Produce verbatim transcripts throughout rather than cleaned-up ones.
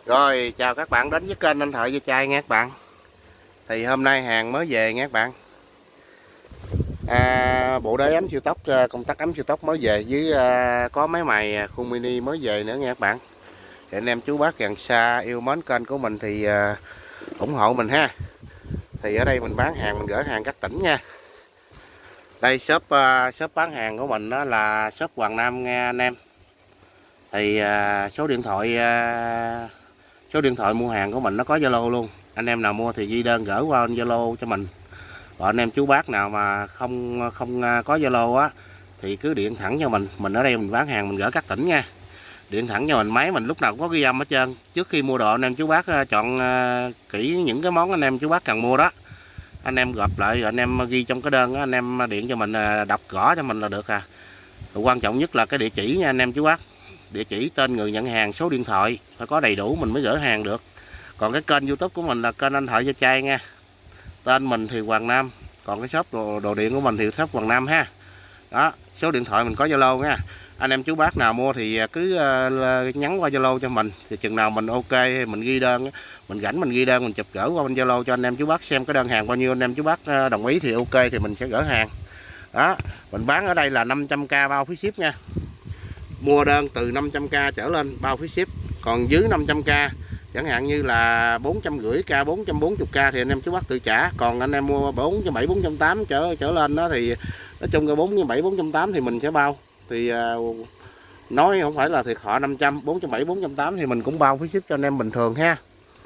Rồi, chào các bạn đến với kênh Anh Thợ Ve Chai nha các bạn. Thì hôm nay hàng mới về nha các bạn. À, bộ đế ấm siêu tốc, công tắc ấm siêu tốc mới về với à, có máy mài khuôn mini mới về nữa nha các bạn. Thì anh em chú bác gần xa yêu mến kênh của mình thì à, ủng hộ mình ha. Thì ở đây mình bán hàng, mình gửi hàng các tỉnh nha. Đây shop uh, shop bán hàng của mình đó là shop Hoàng Nam nha anh em. Thì uh, số điện thoại uh, số điện thoại mua hàng của mình nó có Zalo luôn. Anh em nào mua thì ghi đơn gửi qua Zalo cho mình. Còn anh em chú bác nào mà không không có Zalo á thì cứ điện thẳng cho mình. Mình ở đây mình bán hàng, mình gửi các tỉnh nha. Điện thẳng cho mình, máy mình lúc nào cũng có ghi âm hết trơn. Trước khi mua đồ anh em chú bác chọn kỹ những cái món anh em chú bác cần mua đó. Anh em gộp lại rồi anh em ghi trong cái đơn đó, anh em điện cho mình, đọc gõ cho mình là được à. Rồi quan trọng nhất là cái địa chỉ nha anh em chú bác. Địa chỉ, tên người nhận hàng, số điện thoại phải có đầy đủ mình mới gửi hàng được. Còn cái kênh YouTube của mình là kênh Anh Thợ Ve Chai nha. Tên mình thì Hoàng Nam, còn cái shop đồ, đồ điện của mình thì shop Hoàng Nam ha. Đó, số điện thoại mình có Zalo nha. Anh em chú bác nào mua thì cứ uh, nhắn qua Zalo cho mình, thì chừng nào mình ok mình ghi đơn, mình rảnh mình ghi đơn mình chụp gửi qua bên Zalo cho anh em chú bác xem cái đơn hàng bao nhiêu, anh em chú bác đồng ý thì ok thì mình sẽ gửi hàng. Đó, mình bán ở đây là năm trăm k bao phí ship nha. Mua đơn từ năm trăm k trở lên bao phí ship, còn dưới năm trăm k chẳng hạn như là bốn trăm rưỡi k, bốn trăm bốn mươi k thì anh em chú bác tự trả. Còn anh em mua bốn trăm bảy mươi, bốn trăm tám mươi trở trở lên đó thì nói chung là bốn trăm bảy mươi, bốn trăm tám mươi thì mình sẽ bao. Thì uh, nói không phải là thiệt họ năm trăm, bốn trăm bảy mươi, bốn trăm tám mươi thì mình cũng bao phí ship cho anh em bình thường ha.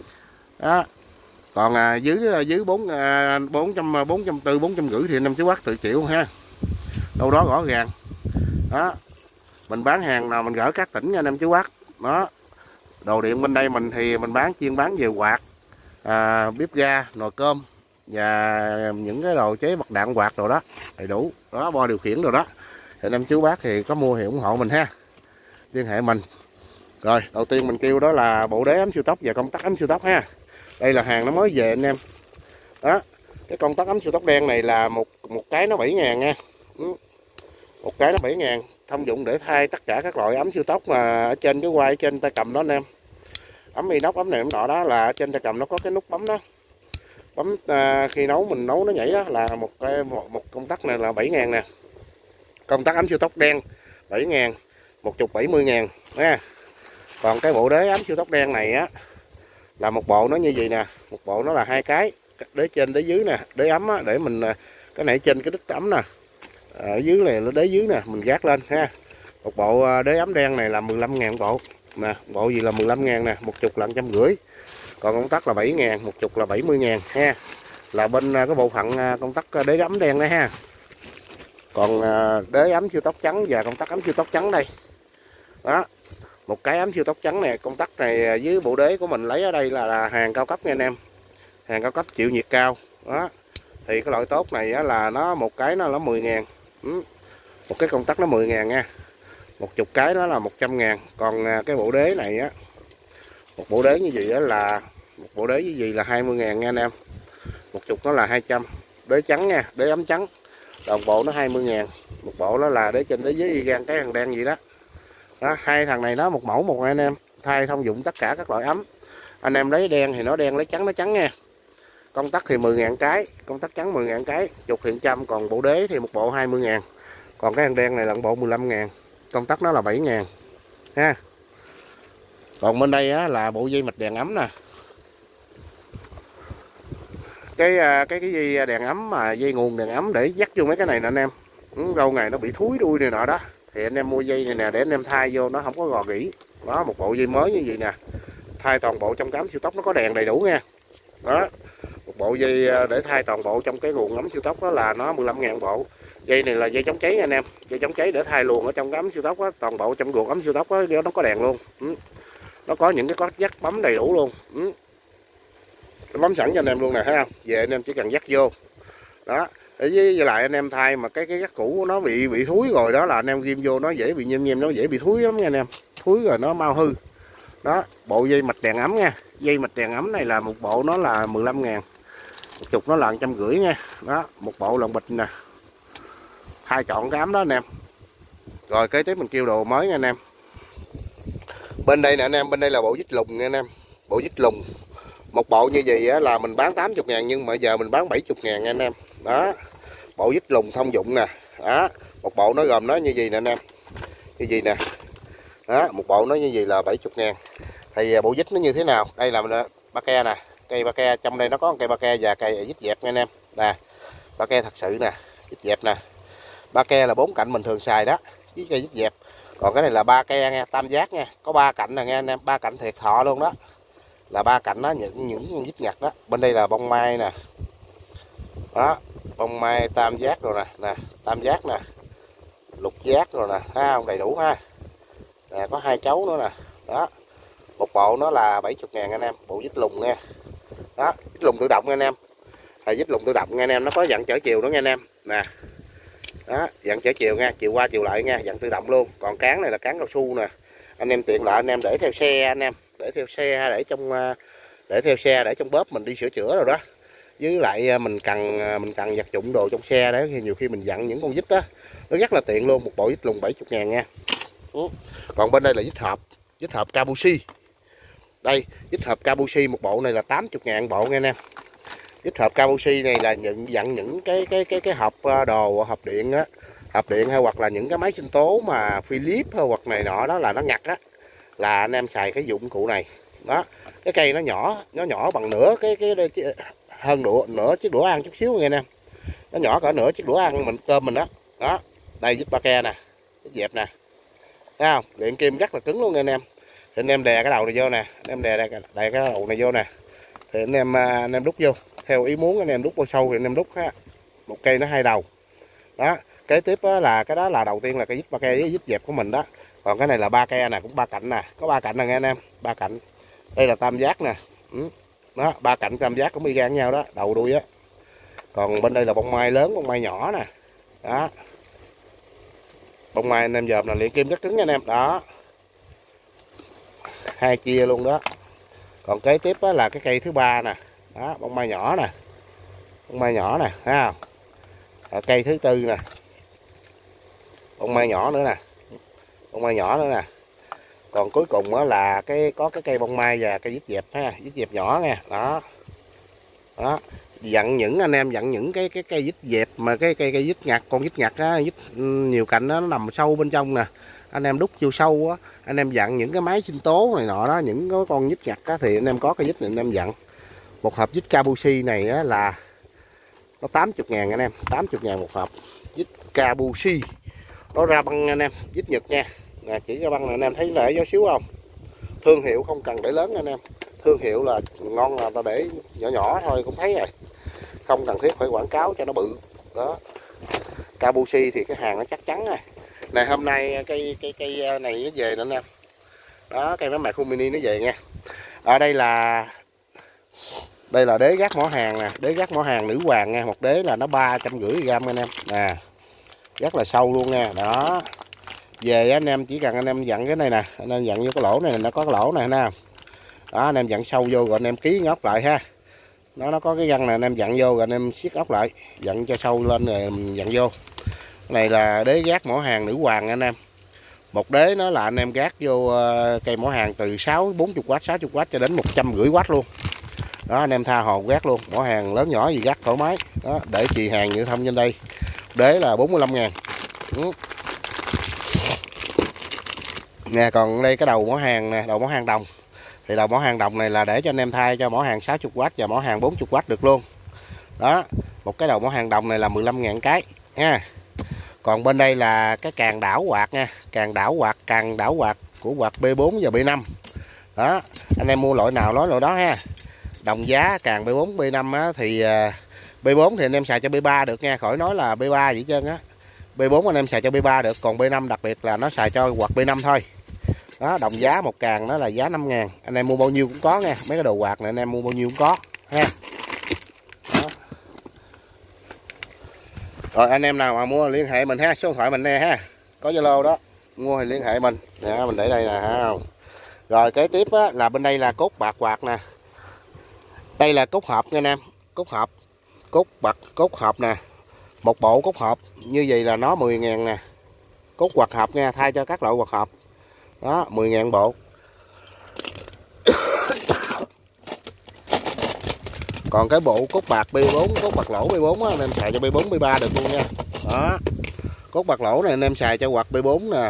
Đó. Còn uh, dưới dưới bốn uh, bốn trăm, bốn trăm tư mươi, bốn trăm rưỡi thì anh em chú bác tự chịu ha. Đâu đó rõ ràng. Đó. Mình bán hàng nào mình gửi các tỉnh nha anh em chú bác. Đó. Đồ điện bên đây mình thì mình bán chuyên bán về quạt, à, bếp ga, nồi cơm và những cái đồ chế bật đạn quạt đồ đó đầy đủ. Đó, bo điều khiển đồ đó. Thì anh em chú bác thì có mua thì ủng hộ mình ha. Liên hệ mình. Rồi, đầu tiên mình kêu đó là bộ đế ấm siêu tốc và công tắc ấm siêu tốc ha. Đây là hàng nó mới về anh em. Đó. Cái công tắc ấm siêu tốc đen này là một một cái nó bảy ngàn nha. Một cái nó bảy ngàn, thông dụng để thay tất cả các loại ấm siêu tốc mà ở trên cái quai, ở trên tay cầm đó anh em. Ấm inox, ấm này ấm nọ đó là ở trên tay cầm nó có cái nút bấm đó. Bấm à, khi nấu mình nấu nó nhảy đó là một cái một, một công tắc này là bảy ngàn nè. Công tắc ấm siêu tốc đen bảy ngàn, một chục bảy mươi ngàn nha. Còn cái bộ đế ấm siêu tốc đen này á là một bộ nó như vậy nè, một bộ nó là hai cái, đế trên đế dưới nè, đế ấm á, để mình cái này trên cái đít ấm nè. Ở dưới này là đế dưới nè, mình gác lên ha. Một bộ đế ấm đen này là mười lăm ngàn bộ. Nè, bộ gì là mười lăm ngàn nè, một chục là một trăm rưỡi. Còn công tắc là bảy ngàn, một chục là bảy mươi ngàn ha. Là bên cái bộ phận công tắc đế ấm đen đó ha. Còn đế ấm siêu tốc trắng và công tắc ấm siêu tốc trắng đây. Đó. Một cái ấm siêu tốc trắng này, công tắc này dưới bộ đế của mình lấy ở đây là, là hàng cao cấp nha anh em. Hàng cao cấp chịu nhiệt cao. Đó. Thì cái loại tốt này á, là nó một cái nó là mười ngàn. Ừ. Một cái công tắc nó mười ngàn nha. Một chục cái đó là một trăm ngàn. Còn cái bộ đế này á, một bộ đế như vậy đó là một bộ đế như vậy là hai mươi ngàn nha anh em. Một chục nó là hai trăm. Đế trắng nha, đế ấm trắng. Đồng bộ nó hai mươi ngàn. Một bộ đó là đế trên đế dưới y gan cái hàng đen vậy đó. Đó, hai thằng này nó một mẫu một anh em, thay thông dụng tất cả các loại ấm. Anh em lấy đen thì nó đen, lấy trắng nó trắng nha. Công tắc thì mười ngàn cái, công tắc trắng mười ngàn cái, chục hiện trăm, còn bộ đế thì một bộ hai mươi ngàn. Còn cái hàng đen này là một bộ mười lăm ngàn, công tắc nó là bảy ngàn ha. Còn bên đây á, là bộ dây mạch đèn ấm nè. Cái cái cái dây đèn ấm mà dây nguồn đèn ấm để dắt vô mấy cái này nè anh em. Lâu ngày nó bị thúi đuôi này nọ đó. Thì anh em mua dây này nè để anh em thay vô nó không có gò gỉ. Đó, một bộ dây mới như vậy nè. Thay toàn bộ trong cái ấm siêu tốc nó có đèn đầy đủ nha. Đó. Một bộ dây để thay toàn bộ trong cái luồng ấm siêu tốc đó là nó mười lăm ngàn bộ. Dây này là dây chống cháy nha anh em. Dây chống cháy để thay luồng ở trong cái ấm siêu tốc đó, toàn bộ trong luồng ấm siêu tốc đó, nó có đèn luôn. Ừ. Nó có những cái có dắt bấm đầy đủ luôn. Ừ. Nó bấm sẵn cho anh em luôn nè, thấy không? Về anh em chỉ cần dắt vô. Đó. Để với, với lại anh em thay mà cái cái dắt cũ nó bị bị thúi rồi đó là anh em ghim vô nó dễ bị nhem nhem, nó dễ bị thúi lắm nha anh em. Thúi rồi nó mau hư. Đó, bộ dây mạch đèn ấm nha. Dây mạch đèn ấm này là một bộ nó là mười lăm ngàn. Một chục nó là một trăm rưỡi nha. Đó, một bộ lần bịch nè. Thay chọn cái ấm đó anh em. Rồi kế tiếp mình kêu đồ mới nha anh em. Bên đây nè anh em, bên đây là bộ vít lùng nha anh em. bộ vít lùng. Một bộ như vậy á, là mình bán tám mươi ngàn nhưng mà giờ mình bán bảy mươi ngàn nha anh em. Đó, bộ vít lùng thông dụng nè. Đó, một bộ nó gồm nó như gì nè anh em. Như gì nè. Đó, một bộ nó như vậy là bảy mươi ngàn. Thì bộ vít nó như thế nào? Đây là ba ke nè. Cây ba ke, trong đây nó có một cây ba ke và cây vít dẹp nha anh em. Nè, ba ke thật sự nè, vít dẹp nè. Ba ke là bốn cạnh mình thường xài đó, với cây vít dẹp. Còn cái này là ba ke nha, tam giác nha, có ba cạnh nè nghe anh em, ba cạnh thiệt thọ luôn đó. Là ba cạnh đó, những những vít nhặt đó. Bên đây là bông mai nè. Đó, bông mai tam giác rồi nè, nè, tam giác nè. Lục giác rồi nè, ha, không đầy đủ ha. Nè, có hai chấu nữa nè. Đó. Một bộ nó là bảy mươi ngàn anh em, bộ vít lùng nha. Đó, vít lùng tự động nha anh em. Là vít lùng tự động nha anh em, nó có dặn chở chiều nữa nha anh em. Nè. Đó, dặn chở chiều nha, chiều qua chiều lại nha, dặn tự động luôn. Còn cán này là cán cao su nè. Anh em tiện lợi anh em để theo xe anh em, để theo xe để trong để theo xe để trong bóp mình đi sửa chữa rồi đó. Với lại mình cần mình cần vật dụng đồ trong xe đấy, nhiều khi mình dặn những con vít đó, nó rất là tiện luôn. Một bộ vít lùng bảy mươi ngàn nha. Còn bên đây là vít hộp, vít hộp Kabushi. Đây, vít hộp Kabushi một bộ này là tám mươi ngàn bộ nha anh em. Vít hộp Kabushi này là nhận dặn những cái cái cái cái hộp đồ, hộp điện á, hộp điện hay hoặc là những cái máy sinh tố mà Philips hay hoặc này nọ đó là nó ngặt á, là anh em xài cái dụng cụ này. Đó, cái cây nó nhỏ, nó nhỏ bằng nửa cái cái, cái hơn đũa nửa chiếc đũa ăn chút xíu nha anh em. Nó nhỏ cỡ nửa chiếc đũa ăn mình cơm mình đó. Đó, đây vít ba ke nè, vít dẹp nè. Thấy không? Điện kim rất là cứng luôn nha anh em. Thì anh em đè cái đầu này vô nè, anh em đè đè, đè cái đầu này vô nè. Thì anh em anh em đút vô theo ý muốn, anh em đút bao sâu thì anh em đút ha. Một cây nó hai đầu. Đó, kế tiếp là cái đó là đầu tiên là cái vít ba ke với vít dẹp của mình đó. Còn cái này là ba ke nè, cũng ba cạnh nè, có ba cạnh nè nghe anh em, ba cạnh. Đây là tam giác nè. Ừ. Đó, ba cạnh tam giác cũng y gan nhau đó, đầu đuôi á. Còn bên đây là bông mai lớn, bông mai nhỏ nè. Đó. Bông mai anh em dòm là luyện kim rất cứng nha anh em. Đó. Hai chia luôn đó. Còn kế tiếp là cái cây thứ ba nè. Đó, bông mai nhỏ nè. Bông mai nhỏ nè, thấy không? Ở cây thứ tư nè. Bông mai nhỏ nữa nè. Bông mai nhỏ nữa nè. Còn cuối cùng là cái có cái cây bông mai và cây vít dẹp ha, vít dẹp nhỏ nha. Đó. Đó. Dặn những anh em dặn những cái cái cây vít dẹp mà cái cây cây vít nhặt, con vít nhặt á, vít nhiều cạnh đó, nó nằm sâu bên trong nè. Anh em đút vô sâu á, anh em dặn những cái máy sinh tố này nọ đó, những cái con vít nhặt á thì anh em có cái vít này anh em dặn. Một hộp vít Kabushi này á là nó tám mươi ngàn anh em, tám mươi ngàn một hộp vít Kabushi. Nó ra băng anh em, vít Nhật nha. Nè, chỉ ra băng này anh em thấy để gió xíu không? Thương hiệu không cần để lớn anh em. Thương hiệu là ngon là ta để nhỏ nhỏ thôi cũng thấy rồi. Không cần thiết phải quảng cáo cho nó bự. Đó. Kabushi thì cái hàng nó chắc chắn rồi. Này hôm nay cây cây cây này nó về nữa anh em. Đó, cây máy mài khung mini nó về nha. Ở đây là đây là đế gác mỏ hàng nè, đế gác mỏ hàng nữ hoàng nha, một đế là nó ba trăm rưỡi gram anh em. Nè. Rất là sâu luôn nha. Đó. Về anh em chỉ cần anh em dặn cái này nè, anh em dặn vô cái lỗ này nó có cái lỗ này nè. Đó, anh em dặn sâu vô rồi anh em ký ốc lại ha. Nó nó có cái găng này anh em dặn vô rồi anh em siết ốc lại, dặn cho sâu lên rồi dặn vô. Cái này là đế gác mỏ hàng nữ hoàng anh em. Một đế nó là anh em gác vô cây mỏ hàng từ sáu bốn mươi oát, sáu mươi oát cho đến một trăm rưỡi oát luôn. Đó, anh em tha hồ gác luôn, mỏ hàng lớn nhỏ gì gác thoải mái. Đó, để chì hàng như thông trên đây. Đế là bốn mươi lăm ngàn. Ừ. Nè, còn đây cái đầu mỏ hàng nè, đầu mỏ hàng đồng. Thì đầu mỏ hàng đồng này là để cho anh em thay cho mỏ hàng sáu mươi oát và mỏ hàng bốn mươi oát được luôn. Đó, một cái đầu mỏ hàng đồng này là mười lăm ngàn cái nha. Còn bên đây là cái càng đảo quạt nha, càng đảo quạt, càng đảo quạt của quạt B bốn và B năm. Đó, anh em mua loại nào nói loại đó ha. Đồng giá càng B bốn B năm á thì B bốn thì anh em xài cho B ba được nha, khỏi nói là B ba vậy trơn á. B bốn anh em xài cho B ba được, còn B năm đặc biệt là nó xài cho quạt B năm thôi. Đó, đồng giá một càng đó là giá năm ngàn. Anh em mua bao nhiêu cũng có nha, mấy cái đồ quạt này anh em mua bao nhiêu cũng có ha. Đó. Rồi anh em nào mà mua liên hệ mình ha, số điện thoại mình nè ha, có Zalo đó, mua thì liên hệ mình. Nè, mình để đây nè ha. Rồi kế tiếp á, là bên đây là cốt bạc quạt nè. Đây là cốt hộp nha anh em, cốt hộp, cốt bạc cốt hộp nè. Một bộ cốt hộp như vậy là nó mười ngàn nè. Cốt quạt hộp nha, thay cho các loại quạt hộp. Đó, mười ngàn bộ. Còn cái bộ cốt bạc B bốn, cốt bạc lỗ B bốn á, anh em xài cho B bốn B ba được luôn nha. Đó, cốt bạc lỗ này anh em xài cho quạt B bốn nè,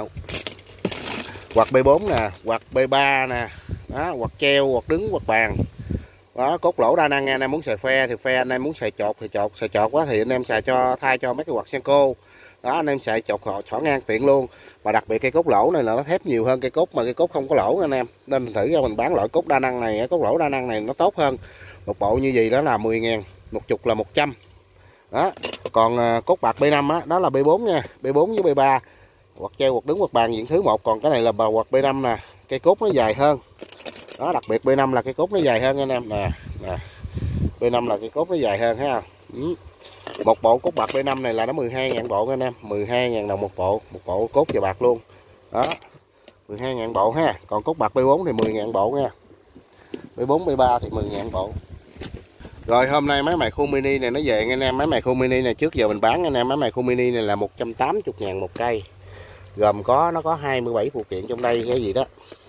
quạt B bốn nè, quạt B ba nè, đó, quạt treo, quạt đứng, quạt bàn. Đó, cốt lỗ đa năng nha, anh em muốn xài phe thì phe, anh em muốn xài chột thì chột, xài chột quá thì anh em xài cho thay cho mấy cái quạt Senko. Đó, anh em xài chột họ xỏ ngang tiện luôn. Mà đặc biệt cây cốt lỗ này là nó thép nhiều hơn cây cốt mà cây cốt không có lỗ anh em. Nên thử ra mình bán loại cốt đa năng này, cốt lỗ đa năng này nó tốt hơn. Một bộ như gì đó là mười ngàn, một chục là một trăm. Đó. Còn uh, cốt bạc B năm á, đó là B bốn nha, B bốn với B ba. Quạt treo, quạt đứng, quạt bàn diện thứ một, còn cái này là bà quạt B năm nè, cây cốt nó dài hơn. Đó, đặc biệt B năm là cây cốt nó dài hơn anh em nè, nè. B năm là cây cốt nó dài hơn thấy không? Ừ. Một bộ cốt bạc B năm này là nó mười hai ngàn bộ anh em, mười hai ngàn đồng một bộ, một bộ cốt và bạc luôn. Đó. mười hai ngàn bộ ha. Còn cốt bạc B bốn thì mười ngàn bộ nha. B bốn B ba thì mười ngàn bộ. Rồi hôm nay máy mài khô mini này nó về anh em, máy mài khô mini này trước giờ mình bán anh em, máy mài khô mini này là một trăm tám mươi ngàn một cây. Gồm có nó có hai mươi bảy phụ kiện trong đây cái gì đó.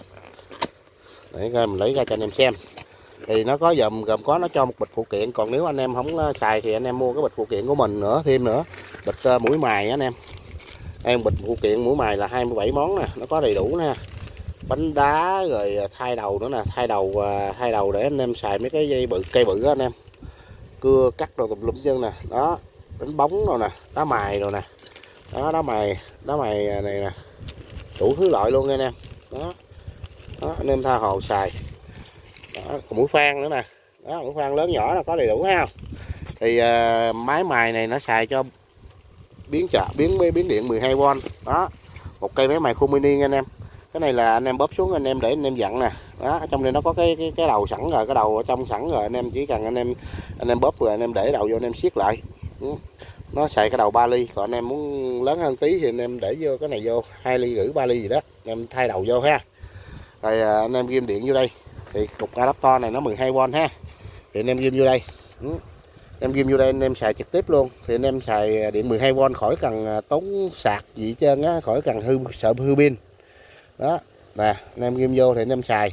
Để coi mình lấy ra cho anh em xem. Thì nó có gồm gồm có nó cho một bịch phụ kiện, còn nếu anh em không xài thì anh em mua cái bịch phụ kiện của mình nữa thêm nữa. Bịch uh, mũi mài anh em. Em bịch phụ kiện mũi mài là hai mươi bảy món nè, nó có đầy đủ nè. Bánh đá rồi thay đầu nữa nè, thay đầu uh, thay đầu để anh em xài mấy cái dây bự cây bự đó anh em. Cưa cắt đồ tùm lum chân nè, đó, đánh bóng rồi nè, đá mài rồi nè. Đó, đá mài, đá mài này nè. Đủ thứ loại luôn nha anh em. Đó. Đó, anh em tha hồ xài. Đó, còn mũi khoan nữa nè. Đó, mũi khoan lớn nhỏ là có đầy đủ ha. Thì uh, máy mài này nó xài cho biến chợ biến biến điện mười hai vôn. Đó. Một cây máy mài khô mini nha anh em. Cái này là anh em bóp xuống anh em để anh em dặn nè. Đó, ở trong đây nó có cái cái cái đầu sẵn rồi, cái đầu ở trong sẵn rồi, anh em chỉ cần anh em anh em bóp rồi anh em để đầu vô anh em siết lại. Ừ. Nó xài cái đầu ba ly, còn anh em muốn lớn hơn tí thì anh em để vô cái này vô hai ly rưỡi ba ly gì đó, anh em thay đầu vô ha. Rồi à, anh em ghim điện vô đây. Thì cục adapter này nó mười hai vôn ha. Thì anh em ghim vô đây. Ừ. Em ghim vô đây anh em xài trực tiếp luôn. Thì anh em xài điện mười hai vôn khỏi cần tốn sạc gì hết trơn á, khỏi cần hư sợ hư pin. Đó, nè, anh em ghim vô thì anh em xài.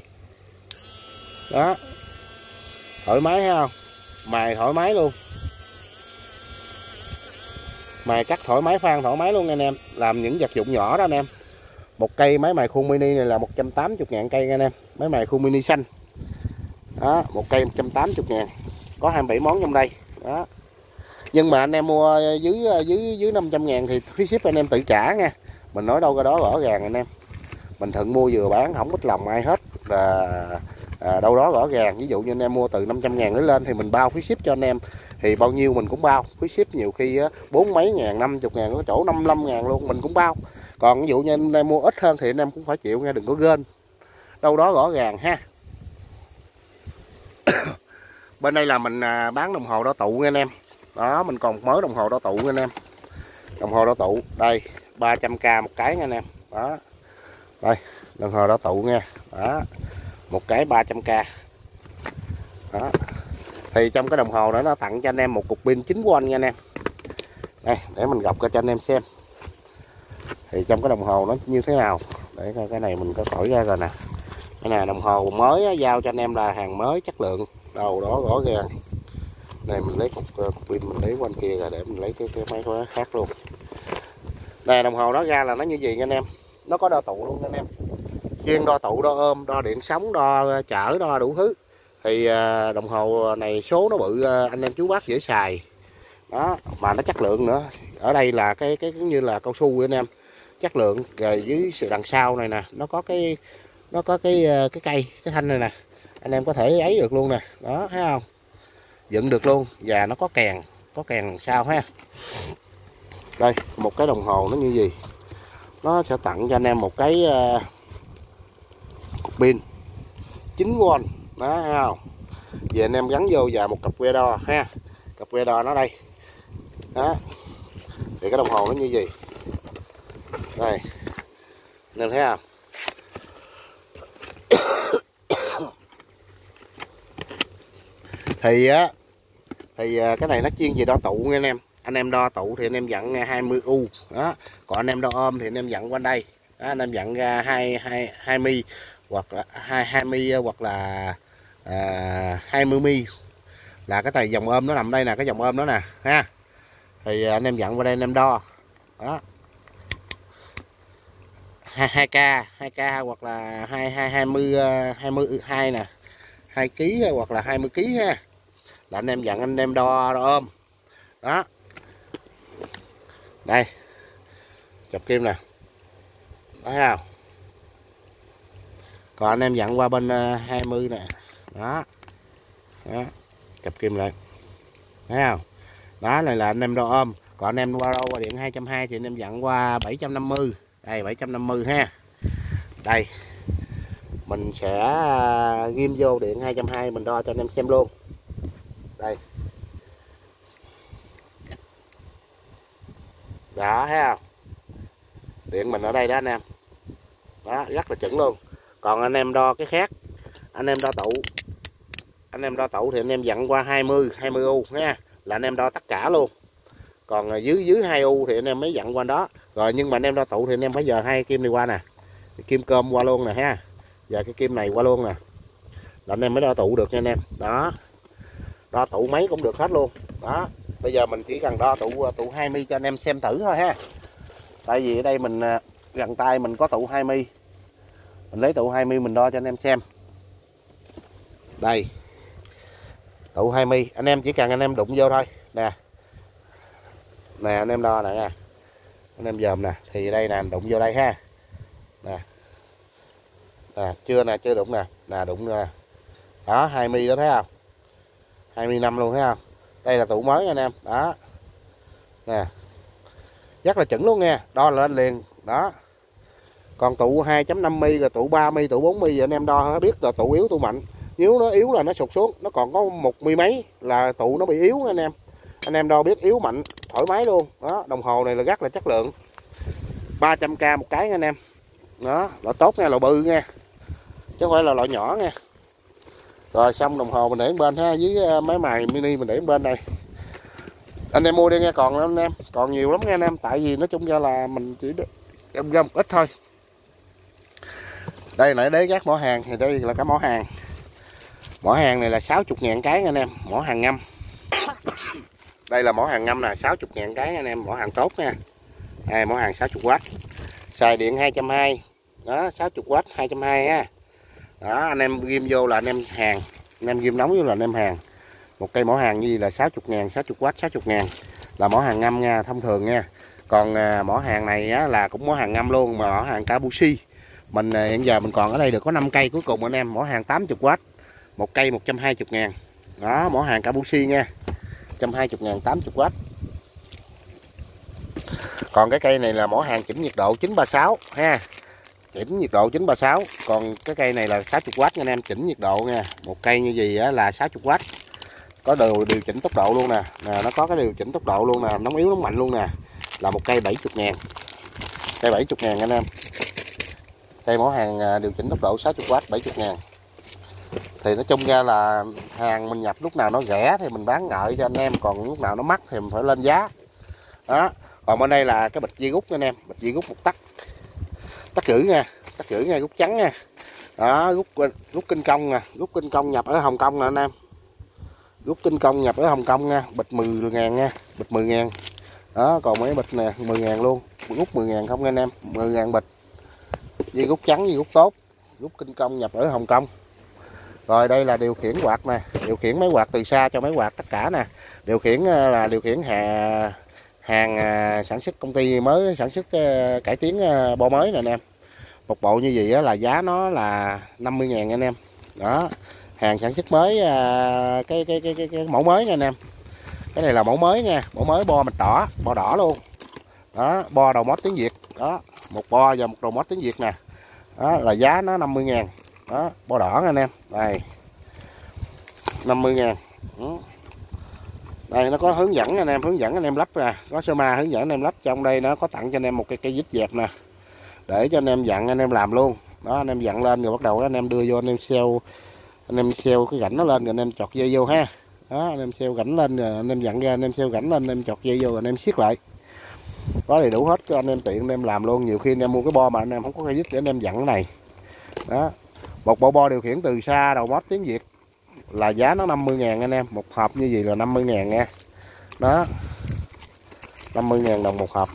Đó. Thoải mái thấy không? Mài thoải mái luôn. Mài cắt thoải mái, phan thoải mái luôn anh em. Làm những vật dụng nhỏ đó anh em. Một cây máy mài khuôn mini này là một trăm tám mươi ngàn cây anh em. Máy mài khuôn mini xanh. Đó, một cây một trăm tám mươi ngàn. Có hai mươi bảy món trong đây. Đó. Nhưng mà anh em mua dưới dưới dưới năm trăm ngàn thì phí ship anh em tự trả nha. Mình nói đâu ra đó rõ ràng anh em. Mình thuận mua vừa bán không ít lòng ai hết. Là à, đâu đó rõ ràng. Ví dụ như anh em mua từ năm trăm ngàn đến lên thì mình bao phí ship cho anh em. Thì bao nhiêu mình cũng bao. Phí ship nhiều khi bốn mấy ngàn, năm mươi ngàn, có chỗ năm mươi lăm ngàn luôn mình cũng bao. Còn ví dụ như anh em mua ít hơn thì anh em cũng phải chịu nha, đừng có gên. Đâu đó rõ ràng ha. Bên đây là mình bán đồng hồ đo tụ nha anh em. Đó, mình còn mới đồng hồ đo tụ nha anh em. Đồng hồ đo tụ, đây, ba trăm k một cái nha anh em. Đó. Đây, đồng hồ đo tụ nha. Đó. Một cái ba trăm k. Đó. Thì trong cái đồng hồ đó nó tặng cho anh em một cục pin chín vôn nha anh em. Đây, để mình gọc cho anh em xem. Thì trong cái đồng hồ nó như thế nào. Để coi cái này mình có khỏi ra rồi nè. Cái này đồng hồ mới giao cho anh em là hàng mới chất lượng. Đầu đó rõ ràng. Đây mình lấy cục, cục pin mình lấy qua kia rồi để mình lấy cái, cái máy khóa khác luôn. Đây đồng hồ nó ra là nó như gì nha anh em. Nó có đo tụ luôn anh em. Chuyên đo tụ, đo ôm, đo điện sóng, đo chở, đo đủ thứ. Thì đồng hồ này số nó bự, anh em chú bác dễ xài. Đó, mà nó chất lượng nữa. Ở đây là cái cái như là cao su anh em. Chất lượng rồi dưới sự đằng sau này nè, nó có cái nó có cái cái cây, cái thanh này nè. Anh em có thể ấy được luôn nè. Đó, thấy không? Dựng được luôn và nó có kèn, có kèn đằng sau ha. Đây, một cái đồng hồ nó như gì? Nó sẽ tặng cho anh em một cái uh, cục pin chín vôn. Đó, thấy không? Về anh em gắn vô và một cặp que đo ha. Cặp que đo nó đây. Đó. Thì cái đồng hồ nó như gì? Đây. Nên thấy không? Thì á thì cái này nó chuyên về đo tụ nha anh em. Anh em đo tụ thì anh em dặn hai mươi u. Đó. Còn anh em đo ôm thì anh em dặn quanh đây. Đó, anh em dặn ra hai hai hai mi hoặc là hai hai mi hoặc là à, hai mươi mi là cái tay dòng ôm nó nằm đây nè, cái dòng ôm đó nè ha. Thì anh em dặn qua đây anh em đo đó, hai k hai k hoặc là hai hai hai mươi hai mươi hai nè, hai ký hoặc là hai mươi ký ha, là anh em dặn anh em đo, đo ôm đó. Đây chọc kim nè, thấy không? Còn anh em dặn qua bên hai mươi nè đó, đó. Chọc kim lại, thấy không? Đó này là anh em đo ôm. Còn anh em qua đâu qua điện hai trăm hai mươi thì anh em dặn qua bảy trăm năm mươi. Đây bảy trăm năm mươi ha. Đây mình sẽ ghim vô điện hai trăm hai mươi mình đo cho anh em xem luôn. Đây đó, thấy không? Điện mình ở đây đó anh em, đó rất là chuẩn luôn. Còn anh em đo cái khác, anh em đo tụ, anh em đo tụ thì anh em dặn qua hai mươi hai mươi u nha, là anh em đo tất cả luôn. Còn dưới dưới hai u thì anh em mới dặn qua đó. Rồi nhưng mà anh em đo tụ thì anh em phải giờ hai kim này qua nè, kim cơm qua luôn nè ha, giờ cái kim này qua luôn nè, là anh em mới đo tụ được nha anh em. Đó, đo tụ mấy cũng được hết luôn đó. Bây giờ mình chỉ cần đo tụ tụ hai mươi cho anh em xem thử thôi ha. Tại vì ở đây mình gần tay mình có tụ hai mươi, mình lấy tụ hai mươi mình đo cho anh em xem. Đây tụ hai mươi, anh em chỉ cần anh em đụng vô thôi nè, nè anh em đo nè nha, anh em dòm nè, thì đây nè đụng vô đây ha, nè, nè chưa nè, chưa đụng nè, nè đụng nè, đó hai mươi đó thấy không, hai mươi năm luôn thấy không. Đây là tụ mới anh em đó, nè rất là chuẩn luôn nha, đo lên liền đó. Còn tụ hai chấm năm mươi rồi tụ ba mươi, tụ bốn mươi giờ anh em đo biết là tụ yếu tụ mạnh. Nếu nó yếu là nó sụt xuống, nó còn có một mươi mấy là tụ nó bị yếu anh em. Anh em đo biết yếu mạnh thoải mái luôn đó. Đồng hồ này là rất là chất lượng, ba trăm k một cái nha anh em đó, loại tốt nha, loại bự nha, chứ không phải là loại nhỏ nha. Rồi xong đồng hồ mình để bên ha, dưới máy mài mini mình để bên đây. Anh em mua đi nghe, còn anh em còn nhiều lắm nha anh em, tại vì nói chung ra là mình chỉ gom gom ít thôi. Đây nãy đế gác mỏ hàng thì đây là cái mỏ hàng. Mỏ hàng này là sáu mươi ngàn cái nha anh em, mỏ hàng ngâm. Đây là mỏ hàng ngâm nè, sáu mươi ngàn cái nha anh em, mỏ hàng tốt nha. Đây mỏ hàng sáu mươi oát. Xài điện hai trăm hai mươi. Đó, sáu mươi oát hai trăm hai mươi ha. Đó, anh em ghim vô là anh em hàng, anh em ghim nóng vô là anh em hàng. Một cây mỏ hàng như là sáu mươi ngàn, sáu mươi oát sáu mươi ngàn là mỏ hàng ngâm nha, thông thường nha. Còn à, mỏ hàng này á, là cũng mỏ hàng ngâm luôn, mà mỏ hàng Kabushi. Mình à, hiện giờ mình còn ở đây được có năm cây cuối cùng anh em, mỏ hàng tám mươi oát. Một cây một trăm hai mươi ngàn. Đó, mỏ hàng Kabushi nha. một trăm hai mươi ngàn tám mươi oát. Còn cái cây này là mỏ hàng chỉnh nhiệt độ chín ba sáu ha. Chỉnh nhiệt độ chín ba sáu. Còn cái cây này là sáu mươi oát nha anh em, chỉnh nhiệt độ nha. Một cây như gì á là sáu mươi oát. Có điều điều chỉnh tốc độ luôn nè. Nè nó có cái điều chỉnh tốc độ luôn nè, nóng yếu nóng mạnh luôn nè. Là một cây bảy mươi ngàn. Cây bảy mươi ngàn anh em. Cây mỏ hàng điều chỉnh tốc độ sáu mươi oát bảy mươi ngàn. Thì nói chung ra là hàng mình nhập lúc nào nó rẻ thì mình bán ngợi cho anh em, còn lúc nào nó mắc thì mình phải lên giá. Đó. Còn bên đây là cái bịch dây gút anh em, bịch dây gút một tấc. Tấc rưỡi nha, tấc rưỡi nha, gút trắng nha. Đó, gút gút kinh công nè, gút kinh công nhập ở Hồng Kông nè anh em. Gút kinh công nhập ở Hồng Kông nha, bịch mười ngàn nha, bịch mười ngàn. Đó, còn mấy bịch nè, mười ngàn luôn, gút mười ngàn không nha anh em, mười ngàn bịch. Dây gút trắng, dây gút tốt, gút kinh công nhập ở Hồng Kông. Rồi đây là điều khiển quạt nè, điều khiển máy quạt từ xa cho máy quạt tất cả nè. Điều khiển là điều khiển hàng, hàng sản xuất công ty mới sản xuất cải tiến bo mới nè anh em. Một bộ như vậy là giá nó là năm mươi ngàn anh em. Đó, hàng sản xuất mới cái cái cái cái, cái mẫu mới nha anh em. Cái này là mẫu mới nha, mẫu mới bo mạch đỏ, bo đỏ luôn. Đó, bo đầu mót tiếng Việt. Đó, một bo và một đầu mót tiếng Việt nè. Đó là giá nó năm mươi ngàn. Đó, bo đỏ nha anh em. Đây. năm mươi ngàn. Đây nó có hướng dẫn anh em, hướng dẫn anh em lắp nè, có sơ ma hướng dẫn anh em lắp. Trong đây nó có tặng cho anh em một cái cây vít dẹp nè, để cho anh em dặn anh em làm luôn. Đó, anh em dặn lên rồi bắt đầu anh em đưa vô, anh em xeo, anh em xeo cái rãnh nó lên rồi anh em chọt dây vô ha. Đó, anh em xeo rãnh lên rồi anh em dặn ra, anh em xeo rãnh lên, anh em chọt dây vô rồi anh em siết lại. Có đầy đủ hết cho anh em tiện anh em làm luôn. Nhiều khi anh em mua cái bo mà anh em không có cây vít để anh em dặn cái này. Đó, một bộ bo điều khiển từ xa đầu mót tiếng Việt là giá nó năm mươi ngàn anh em, một hộp như vậy là năm mươi ngàn nha. Đó, năm mươi ngàn đồng một hộp.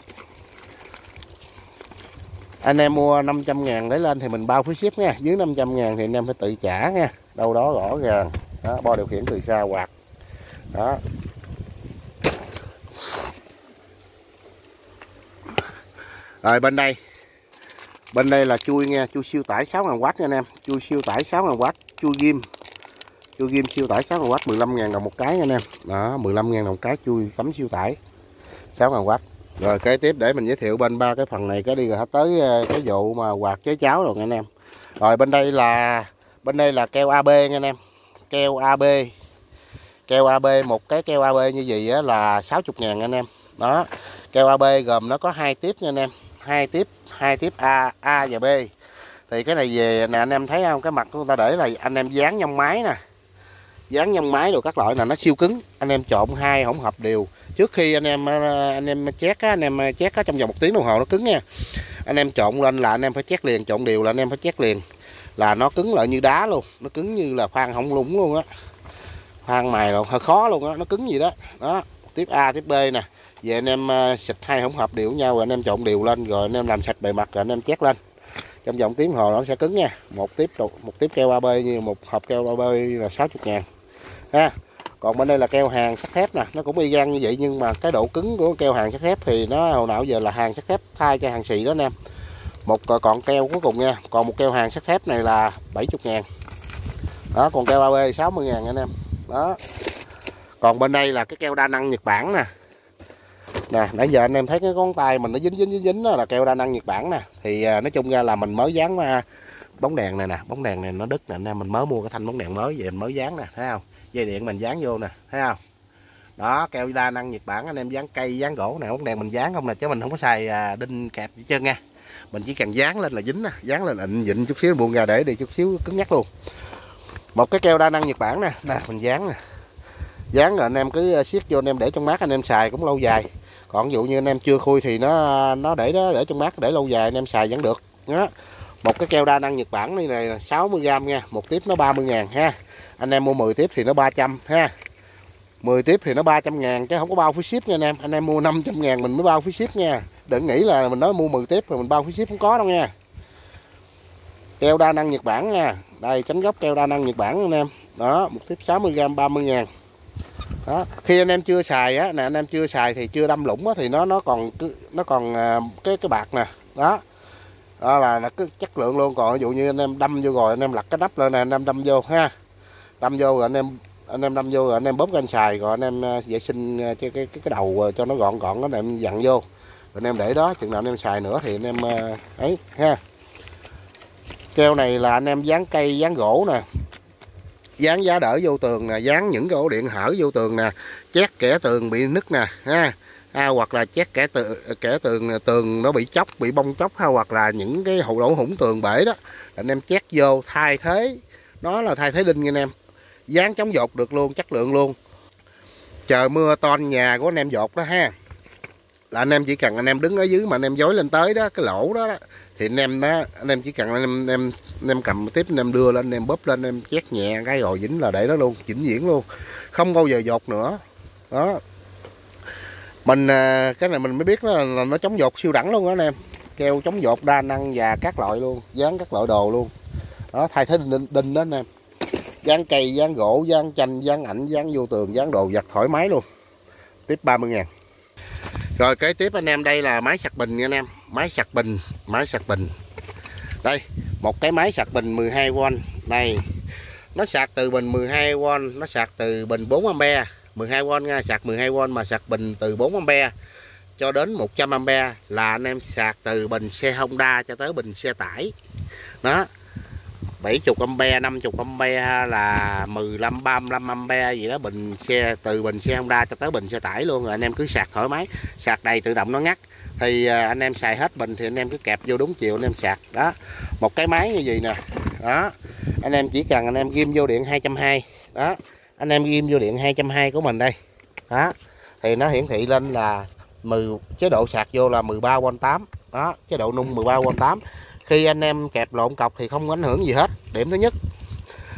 Anh em mua năm trăm ngàn lấy lên thì mình bao phí ship nha, dưới năm trăm ngàn thì anh em phải tự trả nha, đâu đó rõ ràng. Đó, bo điều khiển từ xa quạt. Đó. Rồi bên đây, bên đây là chui nha, chui siêu tải sáu ngàn oát nha anh em, chui siêu tải sáu ngàn oát, chui ghim, chui ghim siêu tải sáu ngàn oát, mười lăm ngàn đồng một cái nha anh em. Đó, mười lăm ngàn đồng một cái chui cắm siêu tải sáu ngàn oát. Rồi kế tiếp để mình giới thiệu bên ba cái phần này cái đi rồi tới cái vụ mà quạt chế cháo rồi nha anh em. Rồi bên đây là bên đây là keo a bê nha anh em. Keo a bê. Keo a bê, một cái keo a bê như vậy á là sáu mươi ngàn anh em. Đó. Keo a bê gồm nó có hai tiếp nha anh em. Hai tiếp, hai tiếp A, A và B. Thì cái này về nè anh em thấy không, cái mặt của người ta để là anh em dán nhông máy nè. Dán nhông máy đồ các loại là nó siêu cứng. Anh em trộn hai hỗn hợp đều. Trước khi anh em anh em chét á, anh em chét á trong vòng một tiếng đồng hồ nó cứng nha. Anh em trộn lên là anh em phải chét liền, trộn đều là anh em phải chét liền. Là nó cứng lại như đá luôn, nó cứng như là phan hỏng lũng luôn á. Phan mài rồi hơi khó luôn á, nó cứng gì đó. Đó, tiếp A tiếp B nè. Về anh em xịt hai hỗn hợp đều với nhau rồi anh em trộn đều lên rồi anh em làm sạch bề mặt rồi anh em chét lên. Trong vòng tiếng hồ nó sẽ cứng nha. Một tiếp một tiếp keo a bê như một hộp keo a bê là sáu mươi ngàn. Ha. Còn bên đây là keo hàng sắt thép nè, nó cũng y gan như vậy nhưng mà cái độ cứng của keo hàng sắt thép thì nó hồi nào giờ là hàng sắt thép thay cho hàng xì đó anh em. Một còn keo cuối cùng nha, còn một keo hàng sắt thép này là bảy mươi ngàn. Đó, còn keo a bê sáu mươi ngàn anh em. Đó. Còn bên đây là cái keo đa năng Nhật Bản nè. Nè, nãy giờ anh em thấy cái ngón tay mình nó dính dính dính dính đó là keo đa năng Nhật Bản nè. Thì nói chung ra là mình mới dán bóng đèn này nè, bóng đèn này nó đứt nè anh em, mình mới mua cái thanh bóng đèn mới về mình mới dán nè, thấy không? Dây điện mình dán vô nè, thấy không? Đó, keo đa năng Nhật Bản anh em dán cây dán gỗ nè, bóng đèn mình dán không nè, chứ mình không có xài đinh kẹp gì trơn nha. Mình chỉ cần dán lên là dính nè, dán lên ịn dịnh chút xíu buông ra để đi chút xíu cứng nhắc luôn. Một cái keo đa năng Nhật Bản nè, nè mình dán nè. Dán rồi anh em cứ siết vô anh em để trong mát anh em xài cũng lâu dài. Còn ví dụ như anh em chưa khui thì nó nó để đó để trong mát để lâu dài anh em xài vẫn được. Đó. Một cái keo đa năng Nhật Bản này này sáu mươi gam nha, một tiếp nó ba mươi ngàn ha. Anh em mua mười tiếp thì nó ba trăm ha. mười tiếp thì nó ba trăm ngàn chứ không có bao phí ship nha anh em. Anh em mua năm trăm ngàn mình mới bao phí ship nha. Đừng nghĩ là mình nói mua mười tiếp rồi mình bao phí ship, không có đâu nha. Keo đa năng Nhật Bản nha. Đây tránh góc keo đa năng Nhật Bản anh em. Đó, một tiếp sáu mươi gam ba mươi ngàn. Đó. Khi anh em chưa xài á, nè anh em chưa xài thì chưa đâm lũng á thì nó nó còn nó còn cái cái bạc nè. Đó. Đó là, là cái chất lượng luôn. Còn ví dụ như anh em đâm vô rồi anh em lật cái nắp lên nè, anh em đâm vô ha. Đâm vô rồi anh em anh em đâm vô rồi anh em bóp cái anh xài rồi anh em vệ sinh cái cái cái, cái đầu cho nó gọn gọn đó, anh em dặn vô. Rồi anh em để đó, chừng nào anh em xài nữa thì anh em ấy ha. Keo này là anh em dán cây, dán gỗ nè. Dán giá đỡ vô tường nè, dán những cái ổ điện hở vô tường nè, chét kẻ tường bị nứt nè ha. À, hoặc là chét kẻ tường kẻ tường tường nó bị chóc, bị bong chóc ha, hoặc là những cái hậu đổ hủng tường bể đó, anh em chét vô thay thế, nó là thay thế đinh nha anh em. Dán chống dột được luôn, chất lượng luôn. Trời mưa ton nhà của anh em dột đó ha. Là anh em chỉ cần anh em đứng ở dưới mà anh em dối lên tới đó, cái lỗ đó, đó thì anh em đó, anh em chỉ cần anh em anh em, anh em cầm tiếp anh em đưa lên, anh em bóp lên, anh em chét nhẹ cái rồi dính là để đó luôn, chỉnh diễn luôn, không bao giờ dột nữa. Đó. Mình cái này mình mới biết nó là nó chống dột siêu đẳng luôn đó anh em. Keo chống dột đa năng và các loại luôn, dán các loại đồ luôn. Đó, thay thế đinh, đinh đó anh em. Dán cây, dán gỗ, dán chanh, dán ảnh, dán vô tường, dán đồ vật thoải mái luôn. Tiếp ba mươi ngàn. Rồi kế tiếp anh em đây là máy sạc bình nha anh em. Máy sạc bình, máy sạc bình. Đây, một cái máy sạc bình mười hai vôn này. Nó sạc từ bình mười hai vôn, nó sạc từ bình bốn am-pe, mười hai vôn nha, sạc mười hai vôn mà sạc bình từ bốn am-pe cho đến một trăm am-pe là anh em sạc từ bình xe Honda cho tới bình xe tải. Đó. bảy mươi am-pe, năm mươi am-pe là mười lăm, ba mươi lăm am-pe gì đó, bình xe từ bình xe Honda cho tới bình xe tải luôn. Rồi anh em cứ sạc thoải mái, sạc đầy tự động nó ngắt. Thì anh em xài hết bình thì anh em cứ kẹp vô đúng chiều anh em sạc. Đó. Một cái máy như vậy nè. Đó. Anh em chỉ cần anh em ghim vô điện hai trăm hai mươi. Đó. Anh em ghim vô điện hai trăm hai mươi của mình đây. Đó. Thì nó hiển thị lên là mười chế độ sạc vô là mười ba vôn tám. Đó, chế độ nung mười ba vôn tám. Khi anh em kẹp lộn cọc thì không ảnh hưởng gì hết. Điểm thứ nhất.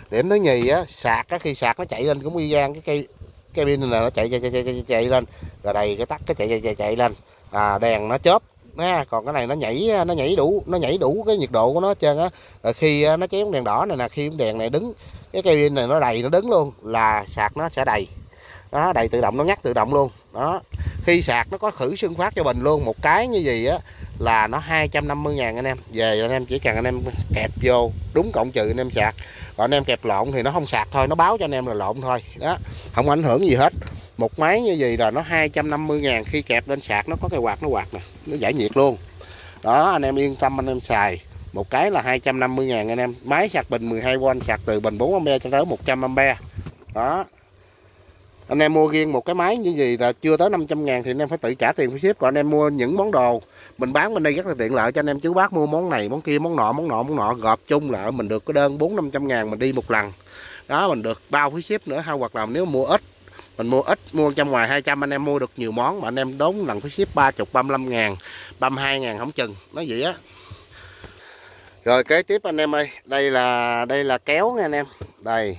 Điểm thứ nhì á, sạc á, khi sạc nó chạy lên cũng y gan cái cây cái pin này là nó chạy chạy chạy chạy, chạy lên, rồi đầy cái tắt cái chạy chạy chạy, chạy lên, à, đèn nó chớp nha. Còn cái này nó nhảy nó nhảy đủ nó nhảy đủ cái nhiệt độ của nó hết trơn á. Rồi khi nó chéo đèn đỏ này nè, khi đèn này đứng, cái cây pin này nó đầy nó đứng luôn là sạc nó sẽ đầy. Đó, đầy tự động, nó nhắc tự động luôn. Đó, khi sạc nó có khử xương phát cho bình luôn. Một cái như gì á là nó hai trăm năm mươi ngàn anh em. Về anh em chỉ cần anh em kẹp vô đúng cộng trừ anh em sạc. Còn anh em kẹp lộn thì nó không sạc thôi, nó báo cho anh em là lộn thôi. Đó, không ảnh hưởng gì hết. Một máy như gì là nó hai trăm năm mươi ngàn, khi kẹp lên sạc nó có cái quạt nó quạt nè, nó giải nhiệt luôn. Đó, anh em yên tâm anh em xài. Một cái là hai trăm năm mươi ngàn anh em. Máy sạc bình mười hai vôn, sạc từ bình bốn am cho tới một trăm am. Đó, anh em mua riêng một cái máy như gì là chưa tới năm trăm ngàn thì anh em phải tự trả tiền phí ship. Còn anh em mua những món đồ mình bán bên đây rất là tiện lợi cho anh em chú bác mua món này món kia món nọ món nọ món nọ gộp chung lại mình được cái đơn bốn năm trăm ngàn mình đi một lần. Đó, mình được bao phí ship nữa ha. Hoặc là nếu mua ít, mình mua ít mua trong ngoài hai trăm, anh em mua được nhiều món mà anh em đốn lần phí ship ba mươi, ba mươi lăm ngàn, ba mươi hai ngàn không chừng, nói vậy á. Rồi kế tiếp anh em ơi, đây là đây là kéo nha anh em. Đây.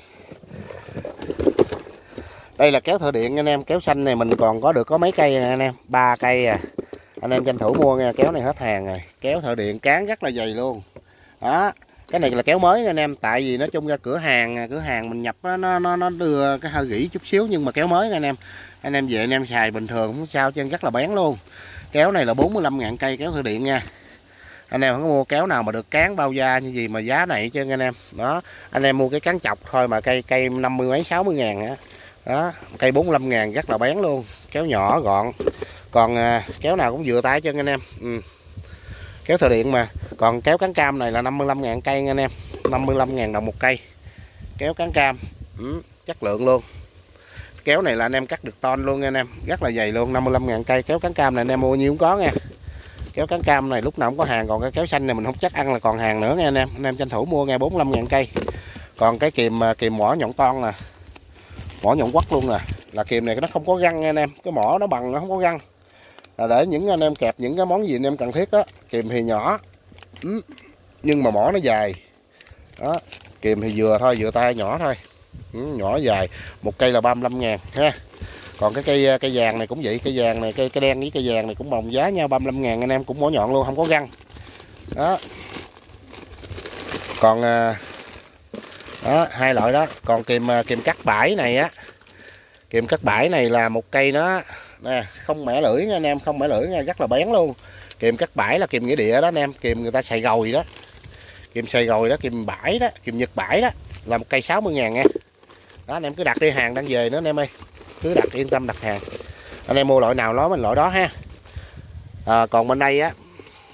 Đây là kéo thợ điện anh em. Kéo xanh này mình còn có được có mấy cây anh em, ba cây à. Anh em tranh thủ mua nha, kéo này hết hàng rồi. Kéo thợ điện cán rất là dày luôn. Đó, cái này là kéo mới anh em, tại vì nói chung ra cửa hàng cửa hàng mình nhập đó, nó nó nó đưa cái hơi gỉ chút xíu nhưng mà kéo mới anh em. Anh em về anh em xài bình thường không sao chân, rất là bén luôn. Kéo này là bốn mươi lăm ngàn cây kéo thợ điện nha. Anh em không có mua kéo nào mà được cán bao da như gì mà giá này chứ anh em. Đó, anh em mua cái cán chọc thôi mà cây cây năm mươi mấy sáu mươi ngàn á. Đó, cây bốn mươi lăm ngàn rất là bén luôn. Kéo nhỏ gọn. Còn à, kéo nào cũng vừa tay chân anh em. Ừ. Kéo thợ điện mà. Còn kéo cán cam này là năm mươi lăm ngàn cây anh em, năm mươi lăm ngàn đồng một cây. Kéo cán cam. Ừ, chất lượng luôn. Kéo này là anh em cắt được ton luôn anh em, rất là dày luôn, năm mươi lăm ngàn cây. Kéo cán cam này anh em mua nhiêu cũng có nha. Kéo cán cam này lúc nào cũng có hàng. Còn cái kéo xanh này mình không chắc ăn là còn hàng nữa nha anh em. Anh em tranh thủ mua nghe, bốn mươi lăm ngàn cây. Còn cái kìm kìm mỏ nhọn ton nè, mỏ nhọn quất luôn nè, là kìm này nó không có găng nha anh em. Cái mỏ nó bằng, nó không có găng, là để những anh em kẹp những cái món gì anh em cần thiết đó. Kìm thì nhỏ ừ, nhưng mà mỏ nó dài. Đó, kìm thì vừa thôi, vừa tay nhỏ thôi. Ừ, nhỏ dài. Một cây là ba mươi lăm ngàn ha. Còn cái cây cây vàng này cũng vậy, cây vàng này, cây cây đen với cây vàng này cũng đồng giá nhau, ba mươi lăm ngàn anh em, cũng mỏ nhọn luôn, không có găng. Đó. Còn đó, hai loại đó. Còn kìm kìm cắt bãi này á, kìm cắt bãi này là một cây nó nè, không mẻ lưỡi nha anh em, không mẻ lưỡi nha, rất là bén luôn. Kìm cắt bãi là kìm nghĩa địa đó anh em, kìm người ta xài gồi đó, kìm xài gồi đó, kìm bãi đó, kìm nhật bãi đó, là một cây sáu mươi ngàn nha. Đó, anh em cứ đặt đi, hàng đang về nữa anh em ơi, cứ đặt yên tâm đặt hàng. Anh em mua loại nào nó mình loại đó ha. À, còn bên đây á,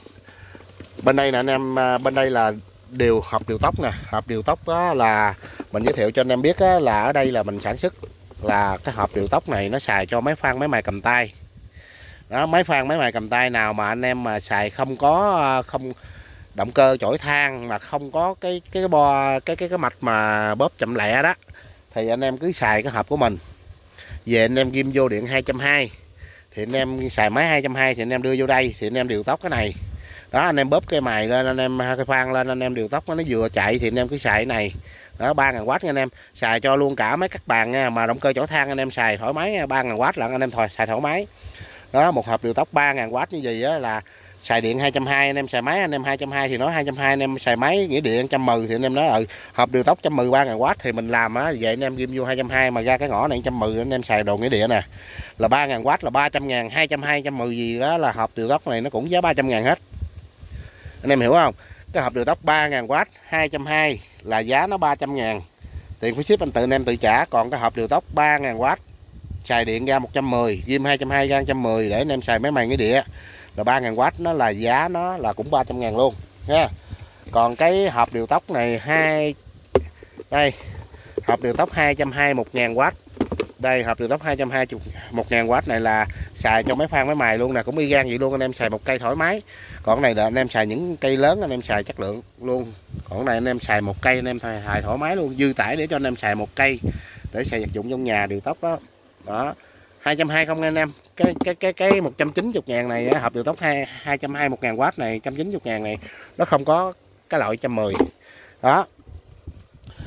bên đây nè anh em, bên đây là điều hộp điều tóc nè. Hộp điều tóc đó là mình giới thiệu cho anh em biết á, là ở đây là mình sản xuất là cái hộp điều tóc này nó xài cho máy phan máy mài cầm tay. Đó, máy phan máy mài cầm tay nào mà anh em mà xài không có không động cơ chổi than, mà không có cái cái cái bo cái cái cái mạch mà bóp chậm lẹ đó, thì anh em cứ xài cái hộp của mình. Về anh em ghim vô điện hai trăm hai mươi thì anh em xài máy hai trăm hai mươi thì anh em đưa vô đây thì anh em điều tóc cái này. Đó, anh em bóp cái mài lên, anh em cái phan lên, anh em điều tóc nó vừa chạy thì anh em cứ xài cái này. Đó, ba ngàn oát nha anh em, xài cho luôn cả mấy cắt bàn nha, mà động cơ chổi than anh em xài thoải mái nha, ba ngàn oát lận anh em thôi, xài thoải mái. Đó, một hộp điều tóc ba ngàn oát như vậy á, là xài điện hai trăm hai mươi, anh em xài máy anh em hai trăm hai mươi thì nói hai trăm hai mươi, anh em xài máy nghĩa điện một trăm mười thì anh em nói ừ hộp điều tóc một trăm mười ba ngàn oát thì mình làm á, vậy anh em ghim vô hai trăm hai mươi mà ra cái ngõ này một trăm mười anh em xài đồ nghĩa điện nè, là ba ngàn oát là ba trăm ngàn, hai trăm hai mươi, một trăm mười gì đó là hộp điều tóc này nó cũng giá ba trăm ngàn hết. Anh em hiểu không? Cái hộp điều tóc ba ngàn oát hai trăm hai mươi là giá nó ba trăm ngàn. Tiền phí ship anh tự anh em tự trả. Còn cái hộp điều tóc ba ngàn oát xài điện ra một trăm mười, ghim hai trăm hai mươi ra một trăm mười để anh em xài máy mài nghĩa địa là ba ngàn oát, nó là giá nó là cũng ba trăm ngàn luôn nha. Còn cái hộp điều tóc này hai đây, hộp điều tóc hai trăm hai mươi một ngàn oát. Đây, hộp điều tóc hai trăm hai mươi một ngàn oát này là xài cho máy phan máy mài luôn nè, cũng y gan vậy luôn, anh em xài một cây thoải mái. Còn cái này là anh em xài những cây lớn anh em xài chất lượng luôn. Còn cái này anh em xài một cây anh em xài thoải mái luôn, dư tải để cho anh em xài một cây để xài vật dụng trong nhà điều tóc đó. Đó, hai trăm hai mươi không anh em. Cái cái cái cái một trăm chín mươi ngàn này hộp điều tóc hai hai trăm hai mươi một ngàn oát này, một trăm chín mươi ngàn này nó không có cái loại một trăm mười. Đó.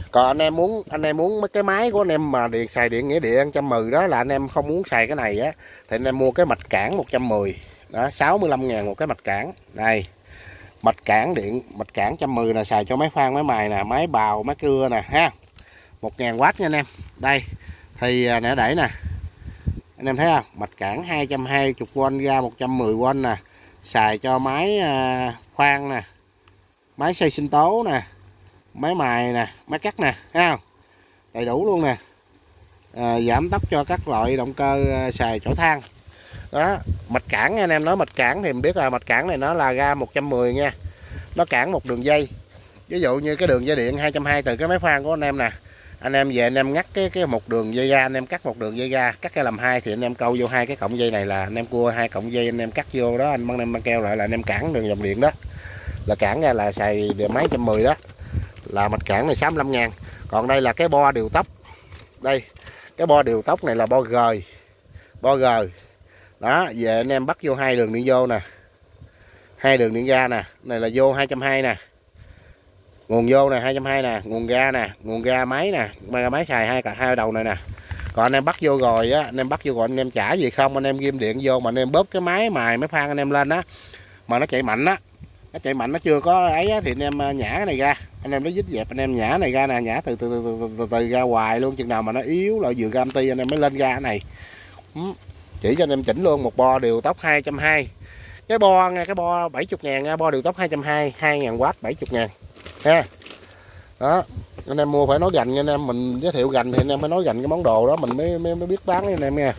Còn anh em muốn anh em muốn mấy cái máy của anh em mà điện xài điện nghĩa điện một trăm mười đó, là anh em không muốn xài cái này á, thì anh em mua cái mạch cản một trăm mười đó, sáu mươi lăm ngàn một cái mạch cản. Đây, mạch cản điện, mạch cản một trăm mười là xài cho máy khoan, máy mài nè, máy bào, máy cưa nè ha. một ngàn W nha anh em. Đây thì nè đẩy nè. Anh em thấy không? Mạch cản hai trăm hai mươi V ra một trăm mười V nè. Xài cho máy à, khoan nè, máy xay sinh tố nè, máy mài nè, máy cắt nè, thấy không? Đầy đủ luôn nè. À, giảm tốc cho các loại động cơ à, xài chổi than. Đó, mạch cản anh em nói mạch cản thì mình biết là mạch cản này nó là ra một trăm mười nha. Nó cản một đường dây. Ví dụ như cái đường dây điện hai trăm hai mươi từ cái máy khoan của anh em nè. Anh em về anh em ngắt cái cái một đường dây ra, anh em cắt một đường dây ra, cắt cái làm hai thì anh em câu vô hai cái cọng dây này, là anh em cua hai cọng dây anh em cắt vô đó, anh băng em băng keo lại là anh em cản đường dòng điện đó. Là cản ra là xài điện máy một trăm mười đó. Là mạch cản này sáu mươi lăm ngàn. Còn đây là cái bo điều tốc. Đây, cái bo điều tốc này là bo G. Bo G. Đó, về anh em bắt vô hai đường điện vô nè. Hai đường điện ra nè, này là vô hai trăm hai mươi nè. Nguồn vô nè hai trăm hai mươi nè, nguồn ra nè, nguồn ra máy nè, ra máy xài hai cả hai đầu này nè. Còn anh em bắt vô rồi á, anh em bắt vô rồi anh em trả gì không, anh em ghim điện vô mà anh em bóp cái máy mài máy phan anh em lên á, mà nó chạy mạnh á, nó chạy mạnh nó chưa có ấy á, thì anh em nhả cái này ra, anh em lấy dít dẹp anh em nhả này ra nè, nhả từ từ từ, từ, từ, từ ra hoài luôn, chừng nào mà nó yếu lại vừa ra amti anh em mới lên ra cái này. Chỉ cho anh em chỉnh luôn một bo điều tốc hai trăm hai mươi. Cái bo nha, cái bo bảy mươi ngàn nha, bo điều tốc hai trăm hai mươi, hai ngàn W bảy mươi ngàn ha. Đó, anh em mua phải nói gành nha anh em, mình giới thiệu gành thì anh em phải nói gành cái món đồ đó mình mới mới, mới biết bán anh em nha.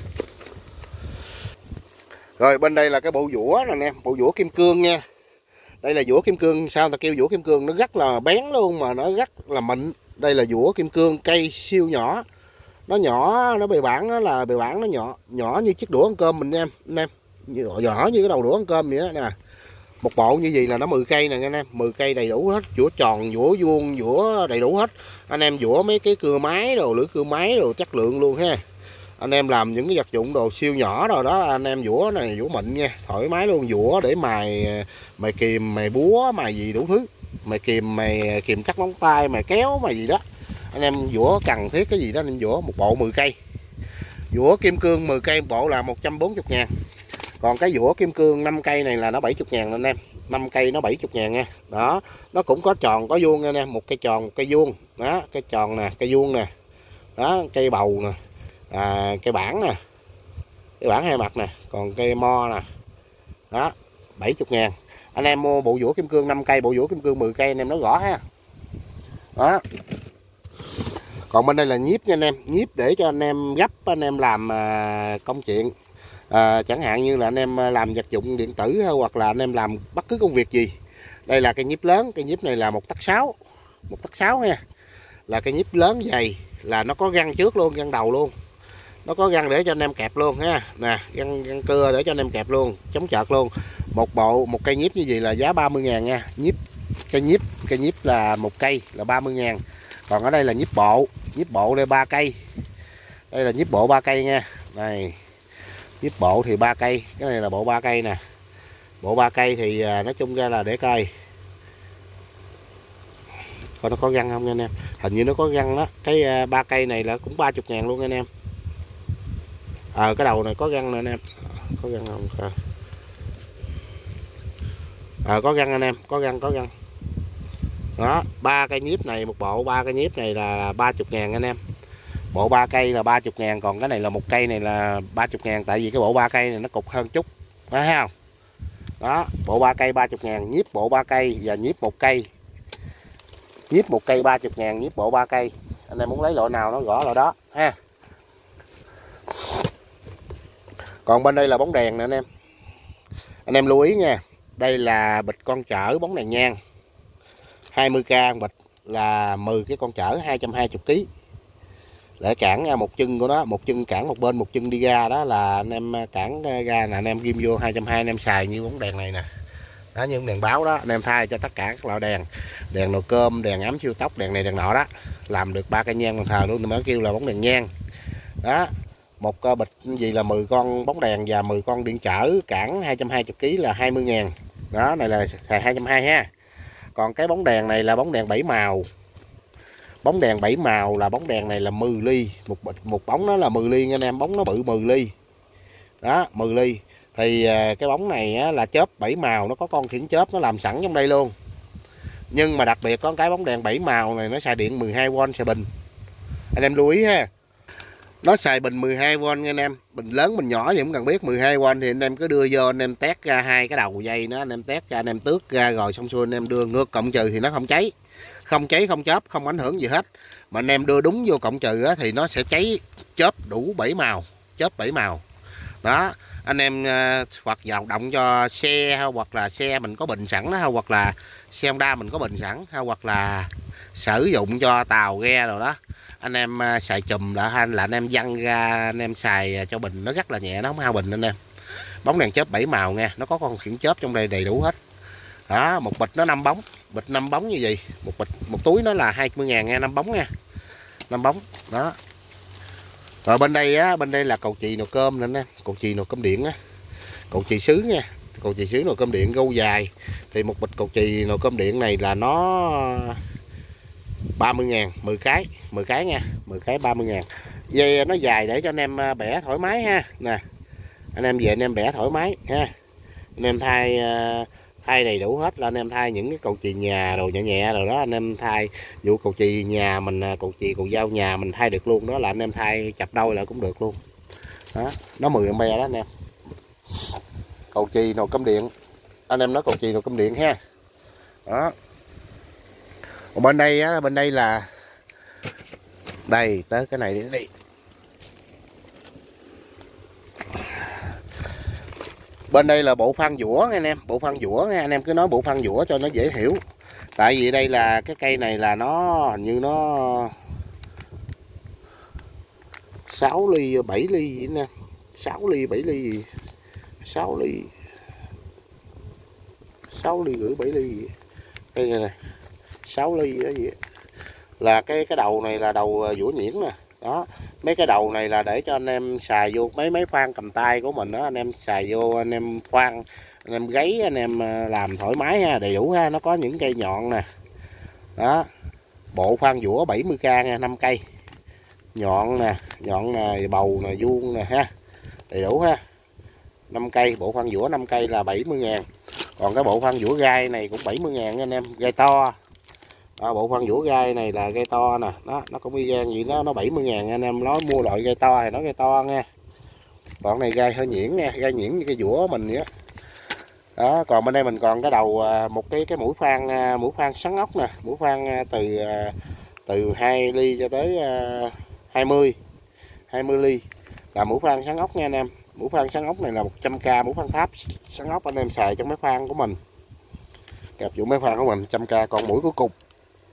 Rồi bên đây là cái bộ dũa nè anh em, bộ dũa kim cương nha. Đây là dũa kim cương, sao ta kêu dũa kim cương, nó rất là bén luôn mà nó rất là mịn. Đây là dũa kim cương cây siêu nhỏ. Nó nhỏ, nó bề bản nó là bề bản nó nhỏ, nhỏ như chiếc đũa ăn cơm mình em, anh em. Nhỏ như cái đầu đũa ăn cơm vậy đó nè. Một bộ như gì là nó mười cây nè anh em, mười cây đầy đủ hết, dũa tròn, dũa vuông, dũa đầy đủ hết. Anh em dũa mấy cái cưa máy đồ, lưỡi cưa máy đồ chất lượng luôn ha. Anh em làm những cái vật dụng đồ siêu nhỏ rồi đó, anh em dũa này dũa mịn nha, thoải mái luôn, dũa để mài mài kìm, mài búa, mài gì đủ thứ. Mài kìm, mài kìm cắt móng tay, mài kéo, mài gì đó. Anh em dũa cần thiết cái gì đó anh em dũa, một bộ mười cây. Dũa kim cương mười cây một bộ là một trăm bốn mươi ngàn. Còn cái dũa kim cương năm cây này là nó bảy mươi ngàn anh em. năm cây nó bảy mươi ngàn nha. Đó, nó cũng có tròn có vuông nha anh em, một cây tròn, một cây vuông. Đó, cây tròn nè, cây vuông nè. Đó, cây bầu nè. À, cây bản nè. Cây bản hai mặt nè, còn cây mo nè. Đó, bảy mươi ngàn. Anh em mua bộ dũa kim cương năm cây, bộ dũa kim cương mười cây anh em nói rõ ha. Đó. Còn bên đây là nhíp nha anh em, nhíp để cho anh em gấp, anh em làm à, công chuyện. À, chẳng hạn như là anh em làm vật dụng điện tử hoặc là anh em làm bất cứ công việc gì. Đây là cây nhíp lớn, cây nhíp này là một tấc sáu, một tấc sáu nha. Là cây nhíp lớn dày, là nó có găng trước luôn, găng đầu luôn. Nó có găng để cho anh em kẹp luôn ha. Nè, găng, găng cưa để cho anh em kẹp luôn, chống chợt luôn. Một bộ, một cây nhíp như vậy là giá ba mươi ngàn nha. Nhíp, cây nhíp, cây nhíp là một cây là ba mươi ngàn. Còn ở đây là nhíp bộ, nhíp bộ đây ba cây. Đây là nhíp bộ ba cây nha. Này. Nhíp bộ thì ba cây, cái này là bộ ba cây nè. Bộ ba cây thì nói chung ra là để coi. Coi nó có găng không nha anh em. Hình như nó có găng đó. Cái ba cây này là cũng ba mươi ngàn luôn anh em. Ờ à, cái đầu này có găng nè anh em. Có găng không? Ờ à, có găng anh em, có găng có găng. Đó, ba cây nhíp này một bộ, ba cây nhíp này là ba mươi ngàn anh em. Bộ ba cây là ba mươi ngàn, còn cái này là một cây này là ba mươi ngàn, tại vì cái bộ ba cây này nó cục hơn chút. Đó, thấy không? Đó, bộ ba cây ba mươi ngàn, nhíp bộ ba cây và nhíp một cây. Nhíp một cây ba mươi ngàn, nhíp bộ ba cây. Anh em muốn lấy loại nào nó gõ loại đó ha. Còn bên đây là bóng đèn nè anh em. Anh em lưu ý nha. Đây là bịch con chở bóng đèn nhang. hai mươi k bịch là mười cái con chở hai trăm hai mươi ki lô gam. Để cản một chân của nó, một chân cản một bên, một chân đi ra, đó là anh em cản ra là anh em ghim vô hai trăm hai mươi, anh em xài như bóng đèn này nè. Đó, như đèn báo đó, anh em thay cho tất cả các loại đèn. Đèn nồi cơm, đèn ấm siêu tốc, đèn này đèn nọ đó. Làm được ba cây nhang bằng thờ luôn, mới kêu là bóng đèn nhang. Đó, một bịch gì là mười con bóng đèn và mười con điện chở cản hai trăm hai mươi ki lô gam là hai mươi ngàn. Đó, này là xài hai trăm hai mươi ha. Còn cái bóng đèn này là bóng đèn bảy màu. Bóng đèn bảy màu là bóng đèn này là mười ly, một một bóng nó là mười ly nha anh em, bóng nó bự mười ly. Đó, mười ly. Thì cái bóng này á, là chớp bảy màu, nó có con khiển chớp nó làm sẵn trong đây luôn. Nhưng mà đặc biệt có cái bóng đèn bảy màu này nó xài điện mười hai vôn, xài bình. Anh em lưu ý ha. Nó xài bình mười hai vôn nha anh em. Bình lớn bình nhỏ thì cũng cần biết. Mười hai vôn thì anh em cứ đưa vô, anh em tét ra hai cái đầu dây nó, anh em tét ra, anh em tước ra rồi xong xuôi anh em đưa ngược cộng trừ thì nó không cháy. Không cháy, không chớp, không ảnh hưởng gì hết. Mà anh em đưa đúng vô cộng trừ á, thì nó sẽ cháy chớp đủ bảy màu, chớp bảy màu. Đó, anh em uh, hoặc vào động cho xe hay hoặc là xe mình có bình sẵn đó, hay hoặc là xe Honda mình có bình sẵn, hay hoặc là sử dụng cho tàu ghe rồi đó. Anh em uh, xài chùm lại hay là anh em văng ra anh em xài cho bình, nó rất là nhẹ, nó không hao bình anh em. Bóng đèn chớp bảy màu nha, nó có con khiển chớp trong đây đầy đủ hết. Đó, một bịch nó năm bóng, bịch năm bóng như vậy, một bịch một túi nó là hai mươi ngàn nha, năm bóng nha. năm bóng. Đó. Rồi bên đây á, bên đây là cầu chì nồi cơm nữa nè, cầu chì nồi cơm điện á. Cầu chì sứ nha. Cầu chì sứ nồi cơm điện gâu dài. Thì một bịch cầu chì nồi cơm điện này là nó ba mươi ngàn, mười cái, mười cái nha, mười cái ba mươi ngàn. Dây nó dài để cho anh em bẻ thoải mái ha. Nè. Anh em về anh em bẻ thoải mái ha. Anh em thay thay đầy đủ hết, là anh em thay những cái cầu chì nhà rồi nhẹ nhẹ rồi đó, anh em thay vụ cầu chì nhà mình, cầu chì cầu dao nhà mình thay được luôn đó, là anh em thay chập đôi lại cũng được luôn. Đó, nó mười am đó anh em. Cầu chì nồi cơm điện, anh em nói cầu chì nồi cơm điện ha. Đó. Còn bên đây á, bên đây là đây, tới cái này đi đi. Bên đây là bộ khoan dũa nha anh em, bộ khoan dũa nha, anh em cứ nói bộ khoan dũa cho nó dễ hiểu. Tại vì đây là cái cây này là nó hình như nó sáu ly bảy ly vậy nè. sáu ly bảy ly gì? sáu ly. sáu ly rưỡi bảy ly gì? Đây này nè. sáu ly đó gì? Là cái cái đầu này là đầu dũa nhuyễn nè. Đó, mấy cái đầu này là để cho anh em xài vô mấy mấy khoan cầm tay của mình đó, anh em xài vô anh em khoan, anh em gáy, anh em làm thoải mái ha, đầy đủ ha. Nó có những cây nhọn nè. Đó, bộ khoan dũa bảy mươi k nha, năm cây. Nhọn nè, nhọn nè, bầu nè, vuông nè ha, đầy đủ ha. năm cây, bộ khoan dũa năm cây là bảy mươi ngàn. Còn cái bộ khoan dũa gai này cũng bảy mươi ngàn nha anh em, gai to. Đó, bộ khoan dũa gai này là gai to nè, nó nó cũng y gan gì đó, nó bảy mươi ngàn anh em. Nói mua loại gai to thì nó gai to nha. Còn này gai hơi nhuyễn nha, gai nhuyễn như cái dũa mình vậy đó. Đó, còn bên đây mình còn cái đầu một cái cái mũi khoan, mũi khoan xoắn ốc nè, mũi khoan từ từ hai ly cho tới hai mươi hai mươi ly là mũi khoan xoắn ốc nha anh em. Mũi khoan xoắn ốc này là một trăm k, mũi khoan tháp xoắn ốc anh em xài trong máy khoan của mình. Kẹp vụ máy khoan của mình một trăm k. Còn mũi của cục.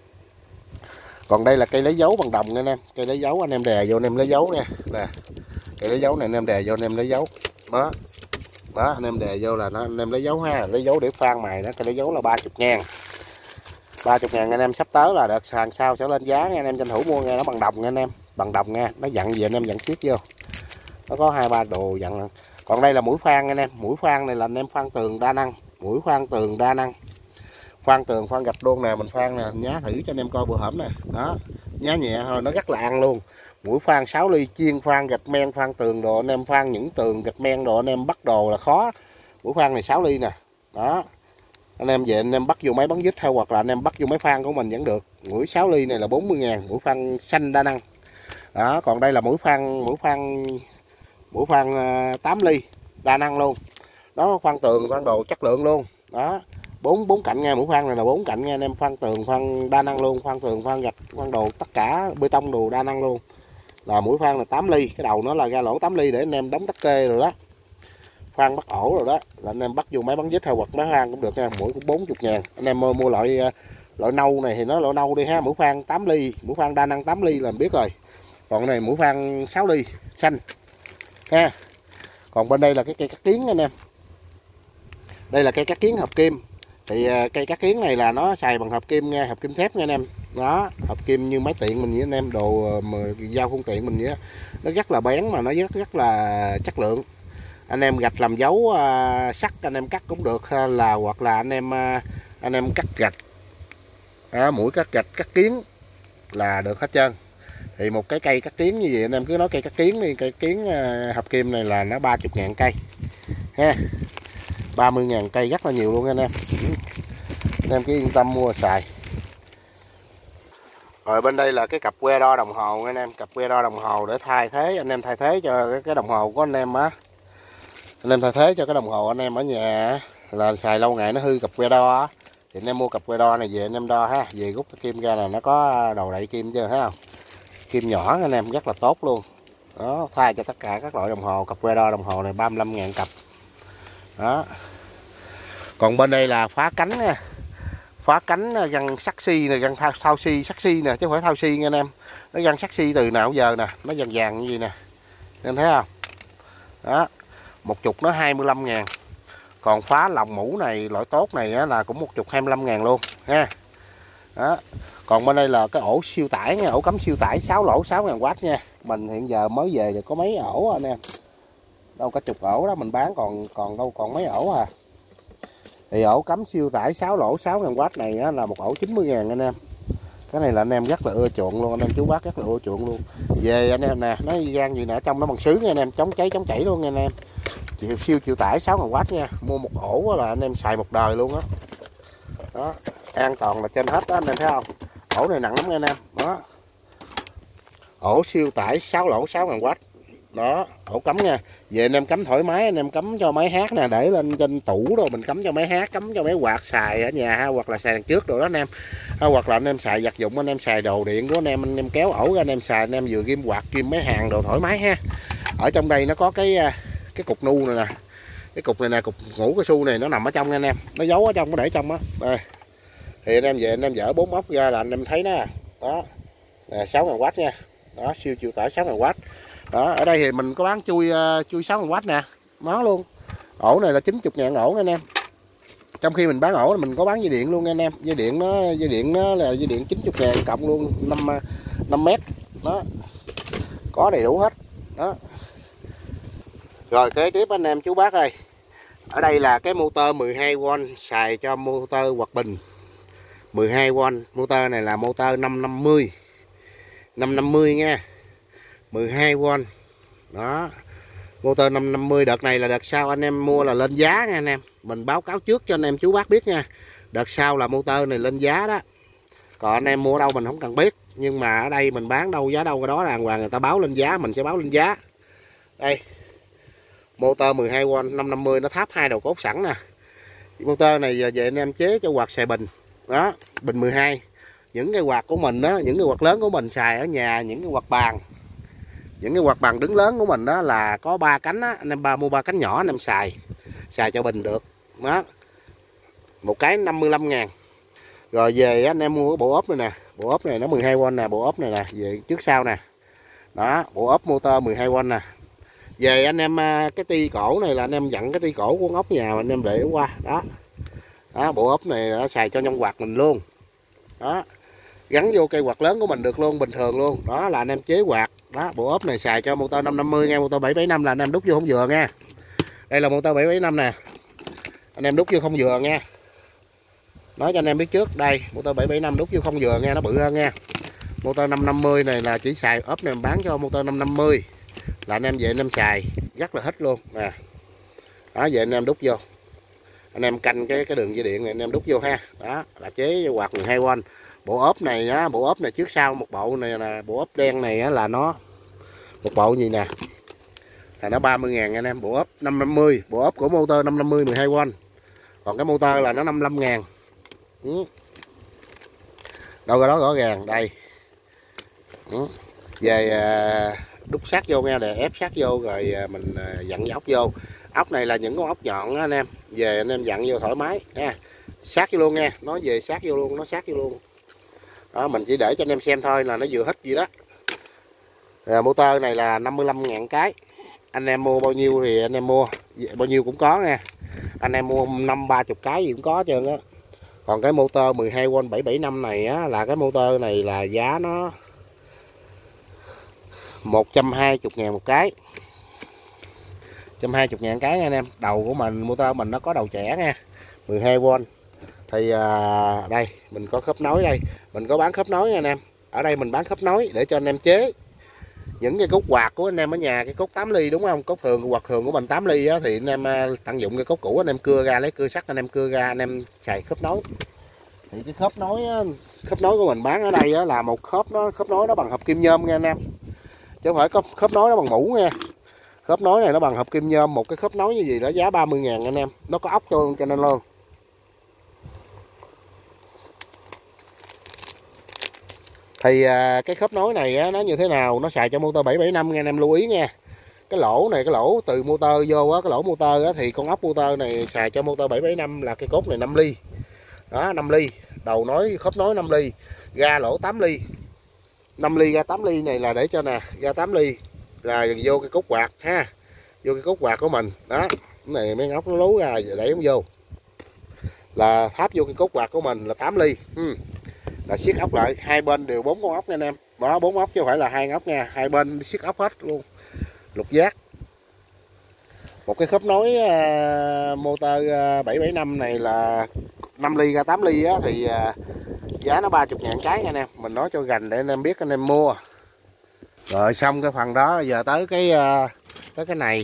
Còn đây là cây lấy dấu bằng đồng nha anh em. Cây lấy dấu anh em đè vô anh em lấy dấu nha. Nè. Cây lấy dấu này anh em đè vô anh em lấy dấu. Đó. Đó, anh em đè vô là nó anh em lấy dấu ha, lấy dấu để khoan mài đó. Cây lấy dấu là ba mươi ngàn. ba mươi ngàn anh em, sắp tới là đợt hàng sau sẽ lên giá nha anh em, tranh thủ mua nghe, nó bằng đồng nha anh em, bằng đồng nha, nó dặn gì anh em dặn tiếp vô. Nó có hai ba đồ dặn. Còn đây là mũi khoan anh em, mũi khoan này là anh em khoan tường đa năng, mũi khoan tường đa năng. Khoan tường, khoan gạch luôn nè, mình khoan nè, nhá thử cho anh em coi bữa hổm nè. Đó, nhá nhẹ thôi, nó rất là ăn luôn. Mũi khoan sáu ly chuyên khoan gạch men, khoan tường đồ, anh em khoan những tường gạch men đồ, anh em bắt đồ là khó. Mũi khoan này sáu ly nè. Đó. Anh em về anh em bắt vô máy bắn vít hay hoặc là anh em bắt vô máy khoan của mình vẫn được. Mũi sáu ly này là bốn mươi ngàn, mũi khoan xanh đa năng. Đó, còn đây là mũi khoan mũi khoan mũi khoan tám ly đa năng luôn. Đó, khoan tường, khoan đồ chất lượng luôn. Đó. bốn bốn cạnh nha, mũi khoan này là bốn cạnh nha anh em, khoan tường, khoan đa năng luôn, khoan tường, khoan gạch, khoan đồ tất cả bê tông đồ đa năng luôn. Là mũi khoan là tám ly, cái đầu nó là ra lỗ tám ly để anh em đóng tắc kê rồi đó. Khoan bắt ổ rồi đó, là anh em bắt vô máy bắn vít hay hoặc máy khoan cũng được nha, mũi cũng bốn mươi ngàn. Anh em mua, mua loại loại nâu này thì nó loại nâu đi ha, mũi khoan tám ly, mũi khoan đa năng tám ly là biết rồi. Còn này mũi khoan sáu ly xanh ha. Còn bên đây là cái cây cắt kiến anh em. Đây là cây cắt kiến hợp kim. Thì cây cắt kiến này là nó xài bằng hợp kim nha, hợp kim thép nha anh em. Đó, hợp kim như máy tiện mình với anh em, đồ mà dao phương tiện mình vậy. Nó rất là bén mà nó rất rất là chất lượng. Anh em gạch làm dấu uh, sắt anh em cắt cũng được, là hoặc là anh em uh, anh em cắt gạch. Đó, mũi cắt gạch, cắt kiến. là được hết trơn. Thì một cái cây cắt kiến như vậy anh em cứ nói cây cắt kiến đi, cây kiến hợp kim này là nó ba mươi ngàn cây ha, ba mươi ngàn cây rất là nhiều luôn anh em. Anh em cứ yên tâm mua xài. Rồi bên đây là cái cặp que đo đồng hồ anh em, cặp que đo đồng hồ để thay thế, anh em thay thế cho cái, cái đồng hồ của anh em á. Anh em thay thế cho cái đồng hồ anh em ở nhà là xài lâu ngày nó hư cặp que đo á. Thì anh em mua cặp que đo này về anh em đo ha, về rút cái kim ra là nó có đầu đậy kim chưa thấy không? Kim nhỏ anh em rất là tốt luôn. Đó, thay cho tất cả các loại đồng hồ, cặp que đo đồng hồ này ba mươi lăm ngàn cặp. Đó. Còn bên đây là phá cánh nha. Phá cánh găng sắt xi này, găng thao, thao xi, sắt xi nè chứ không phải thao xi nha anh em. Nó găng sắt xi từ nào giờ nè, nó vàng vàng như vậy nè. Anh thấy không? Đó. Một chục nó hai mươi lăm ngàn. Còn phá lòng mũ này loại tốt này á, là cũng một chục hai mươi lăm ngàn luôn ha. Đó. Còn bên đây là cái ổ siêu tải nha, ổ cắm siêu tải sáu lỗ sáu ngàn oát nha. Mình hiện giờ mới về được có mấy ổ anh em. Đâu cả chục ổ đó mình bán còn còn đâu còn mấy ổ à. Thì ổ cắm siêu tải sáu lỗ sáu ngàn oát này á, là một ổ chín mươi ngàn anh em. Cái này là anh em rất là ưa chuộng luôn, anh em chú bác rất là ưa chuộng luôn. Về anh em nè, nó gan gì nè, trong nó bằng sứ nha anh em, chống cháy chống chảy luôn nha anh em. Chịu siêu chịu tải sáu ngàn oát nha, mua một ổ là anh em xài một đời luôn á. Đó. Đó, an toàn là trên hết đó anh em thấy không? Ổ này nặng lắm nha anh em. Đó. Ổ siêu tải sáu lỗ sáu ngàn oát. Đó, ổ cắm nha. Về anh em cắm thoải mái, anh em cắm cho máy hát nè, để lên trên tủ rồi mình cắm cho máy hát, cắm cho máy quạt xài ở nhà ha, hoặc là xài đằng trước rồi đó anh em. Ha, hoặc là anh em xài vật dụng, anh em xài đồ điện của anh em, anh em kéo ổ ra anh em xài, anh em vừa ghim quạt ghim máy hàng đồ thoải mái ha. Ở trong đây nó có cái cái cục nu này nè. Cái cục này nè, cục ngủ cao su này nó nằm ở trong nha anh em. Nó giấu ở trong, nó để trong á. Đây. Thì anh em về anh em dỡ bốn ốc ra là anh em thấy nó. Đó. Nè sáu ngàn oát nha. Đó, siêu chịu tải sáu ngàn oát. Đó, ở đây thì mình có bán chui uh, chui sáu ngàn oát nè, nó luôn. Ổ này là chín mươi ngàn ổ nha anh em. Trong khi mình bán ổ mình có bán dây điện luôn nha anh em. Dây điện nó dây điện nó là dây điện chín mươi ngàn cộng luôn năm mét. Đó. Có đầy đủ hết. Đó. Rồi kế tiếp anh em chú bác ơi. Ở đây là cái motor mười hai vôn xài cho motor hoạt bình. mười hai vôn, motor này là motor năm năm mươi. năm năm mươi nha. mười hai vôn. Đó. Motor năm năm mươi, đợt này là đợt sau anh em mua là lên giá nha anh em. Mình báo cáo trước cho anh em chú bác biết nha. Đợt sau là motor này lên giá đó. Còn anh em mua đâu mình không cần biết, nhưng mà ở đây mình bán đâu giá đâu cái đó đàng hoàng, người ta báo lên giá mình sẽ báo lên giá. Đây. Motor mười hai vôn năm năm mươi nó tháp hai đầu cốt sẵn nè. Motor này về anh em chế cho quạt xài bình. Đó, bình mười hai. Những cái quạt của mình đó, những cái quạt lớn của mình xài ở nhà, những cái quạt bàn. Những cái quạt bàn đứng lớn của mình đó là có ba cánh á, anh em ba mua ba cánh nhỏ anh em xài. Xài cho bình được. Đó. Một cái năm mươi lăm ngàn. Rồi về anh em mua cái bộ ốp này nè, bộ ốp này nó mười hai vôn nè, bộ ốp này nè, về trước sau nè. Đó, bộ ốp motor mười hai vôn nè. Về anh em cái ti cổ này là anh em dặn cái ti cổ của ốc nhà anh em để qua. Đó. Đó, bộ ốp này nó xài cho nhông quạt mình luôn. Đó. Gắn vô cây quạt lớn của mình được luôn, bình thường luôn. Đó là anh em chế quạt. Đó, bộ ốp này xài cho motor năm năm mươi nha, motor bảy bảy năm là anh em đút vô không vừa nha. Đây là motor bảy bảy năm nè. Anh em đút vô không vừa nha. Nói cho anh em biết trước, đây, motor bảy bảy năm đút vô không vừa nha, nó bự hơn nha. Motor năm năm mươi này là chỉ xài ốp này bán cho motor năm năm mươi. Là anh em về anh em xài rất là hết luôn nè. Đó, về anh em đút vô. Anh em canh cái cái đường dây điện này anh em đút vô ha. Đó, là chế quạt mười hai vôn. Bộ ốp này á, bộ ốp này trước sau một bộ này là bộ ốp đen này á, là nó một bộ gì nè. Là nó ba mươi ngàn anh em, bộ ốp năm năm mươi, bộ ốp của motor năm năm mươi mười hai vôn. Còn cái motor là nó năm mươi lăm ngàn. Ừ. Đâu cái đó rõ ràng đây. Ừ. Về à, đút sát vô nha, để ép sát vô rồi à, mình à, dặn cái ốc vô. Ốc này là những con ốc nhọn đó anh em. Về anh em dặn vô thoải mái nha. Sát vô luôn nha, nói về sát vô luôn, nó sát vô luôn. Đó, mình chỉ để cho anh em xem thôi là nó vừa hết gì đó. À, motor này là năm mươi lăm ngàn cái. Anh em mua bao nhiêu thì anh em mua, bao nhiêu cũng có nha. Anh em mua năm ba mươi cái gì cũng có trơn á. Còn cái motor mười hai vôn bảy bảy năm này á, là cái motor này là giá nó một trăm hai mươi ngàn một cái. một trăm hai mươi ngàn cái nha anh em. Đầu của mình, motor mình nó có đầu trẻ nha, mười hai vôn. Thì à, đây mình có khớp nối đây, mình có bán khớp nối nha anh em. ở đây mình bán khớp nối để cho anh em chế những cái cốt quạt của anh em ở nhà, cái cốt tám ly đúng không, cốt thường quạt thường của mình tám ly á, thì anh em tận dụng cái cốt cũ anh em cưa ra, lấy cưa sắt anh em cưa ra, anh em xài khớp nối. Thì cái khớp nối á, khớp nối của mình bán ở đây á, là một khớp nó khớp nối nó bằng hợp kim nhôm nha anh em, chứ không phải có khớp nối nó bằng mũ nha. Khớp nối này nó bằng hợp kim nhôm, một cái khớp nối như gì đó giá ba mươi ngàn anh em, nó có ốc cho cho nên luôn. Thì à, cái khớp nối này á, nó như thế nào, nó xài cho motor bảy bảy năm nha anh em lưu ý nha. Cái lỗ này, cái lỗ từ motor vô á, cái lỗ motor á, thì con ốc motor này xài cho motor bảy bảy năm là cái cốt này năm ly. Đó, năm ly, đầu nối khớp nối năm ly, ga lỗ tám ly. năm ly ga tám ly này là để cho nè, ga tám ly là vô cái cốt quạt ha. Vô cái cốt quạt của mình. Đó, cái này mấy ốc nó lú ra để không vô. Là tháp vô cái cốt quạt của mình là tám ly. Ừ. Là siết ốc lại, hai bên đều bốn con ốc nha anh em. Đó, bốn ốc chứ không phải là hai ốc nha, hai bên siết ốc hết luôn. Lục giác. Một cái khớp nối uh, motor uh, bảy bảy năm này là năm ly ra tám ly á, thì uh, giá nó ba mươi ngàn cái nha anh em. Mình nói cho gành để anh em biết anh em mua. Rồi xong cái phần đó giờ tới cái uh, tới cái này.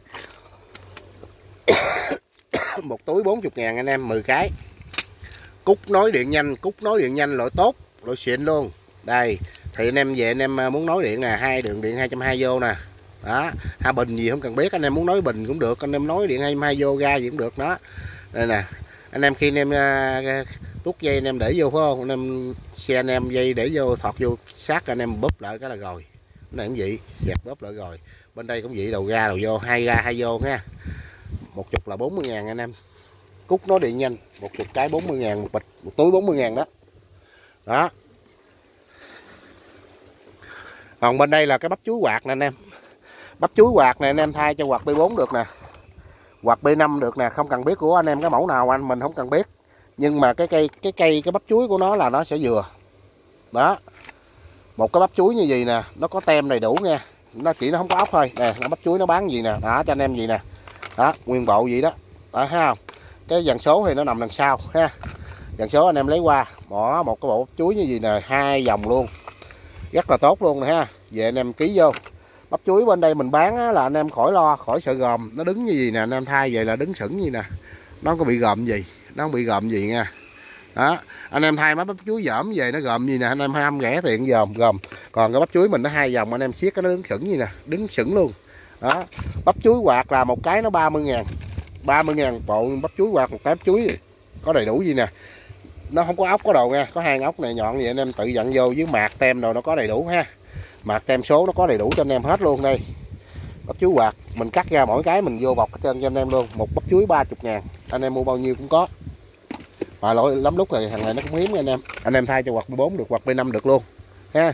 Một túi bốn mươi ngàn anh em, mười cái. Cúc nối điện nhanh, cúc nối điện nhanh loại tốt, loại xịn luôn. Đây, thì anh em về anh em muốn nối điện nè, hai đường điện hai trăm hai mươi vô nè. Đó, hai bình gì không cần biết, anh em muốn nối bình cũng được, anh em nối điện hai trăm hai mươi vô ra gì cũng được đó. Đây nè. Anh em khi anh em uh, tuốt dây anh em để vô phải không? Anh em xe anh em dây để vô, thọt vô sát anh em bóp lại cái là rồi. Cái này cũng vậy, dẹp bóp lại rồi. Bên đây cũng vậy, đầu ra đầu vô, hai ra hai vô nha. Một chục là bốn mươi ngàn anh em. Cúc nối điện nhanh, một chục cái bốn mươi ngàn một bịch, một túi bốn mươi ngàn đó. Đó. Còn bên đây là cái bắp chuối quạt nè anh em. Bắp chuối quạt này anh em thay cho quạt B bốn được nè, quạt B năm được nè, không cần biết của anh em cái mẫu nào anh mình không cần biết. Nhưng mà cái cây cái cây cái bắp chuối của nó là nó sẽ vừa. Đó. Một cái bắp chuối như vậy nè, nó có tem đầy đủ nha. Nó chỉ nó không có ốc thôi. Nè, nó bắp chuối nó bán gì nè, đó cho anh em gì nè. Đó, nguyên bộ vậy đó. Đó thấy không? Cái dàn số thì nó nằm đằng sau ha. Dàn số anh em lấy qua, bỏ một cái bộ bắp chuối như vậy nè, hai vòng luôn. Rất là tốt luôn nè ha. Về anh em ký vô. Bắp chuối bên đây mình bán á, là anh em khỏi lo, khỏi sợ gồm, nó đứng như gì nè, anh em thay vậy là đứng sững gì nè. Nó không có bị gồm gì, nó không bị gồm gì nha. Đó, anh em thay mấy bắp chuối dởm về nó gồm gì nè, anh em hai mươi rẻ tiền gồm gồm. Còn cái bắp chuối mình nó hai vòng anh em siết cái nó đứng sững gì nè, đứng sững luôn. Đó. Bắp chuối quạt là một cái nó ba mươi ngàn. ba mươi ngàn bộ bắp chuối quạt, một cái bắp chuối có đầy đủ gì nè. Nó không có ốc có đồ nha, có hai ốc này nhọn vậy anh em tự dặn vô, với mạc tem đồ nó có đầy đủ ha. Mạc tem số nó có đầy đủ cho anh em hết luôn đây. Bắp chuối quạt mình cắt ra mỗi cái mình vô bọc ở trên cho anh em luôn. Một bắp chuối ba mươi ngàn, anh em mua bao nhiêu cũng có. Mà lỗi lắm lúc rồi thằng này nó cũng hiếm anh em. Anh em thay cho quạt B bốn được, quạt B năm được luôn ha.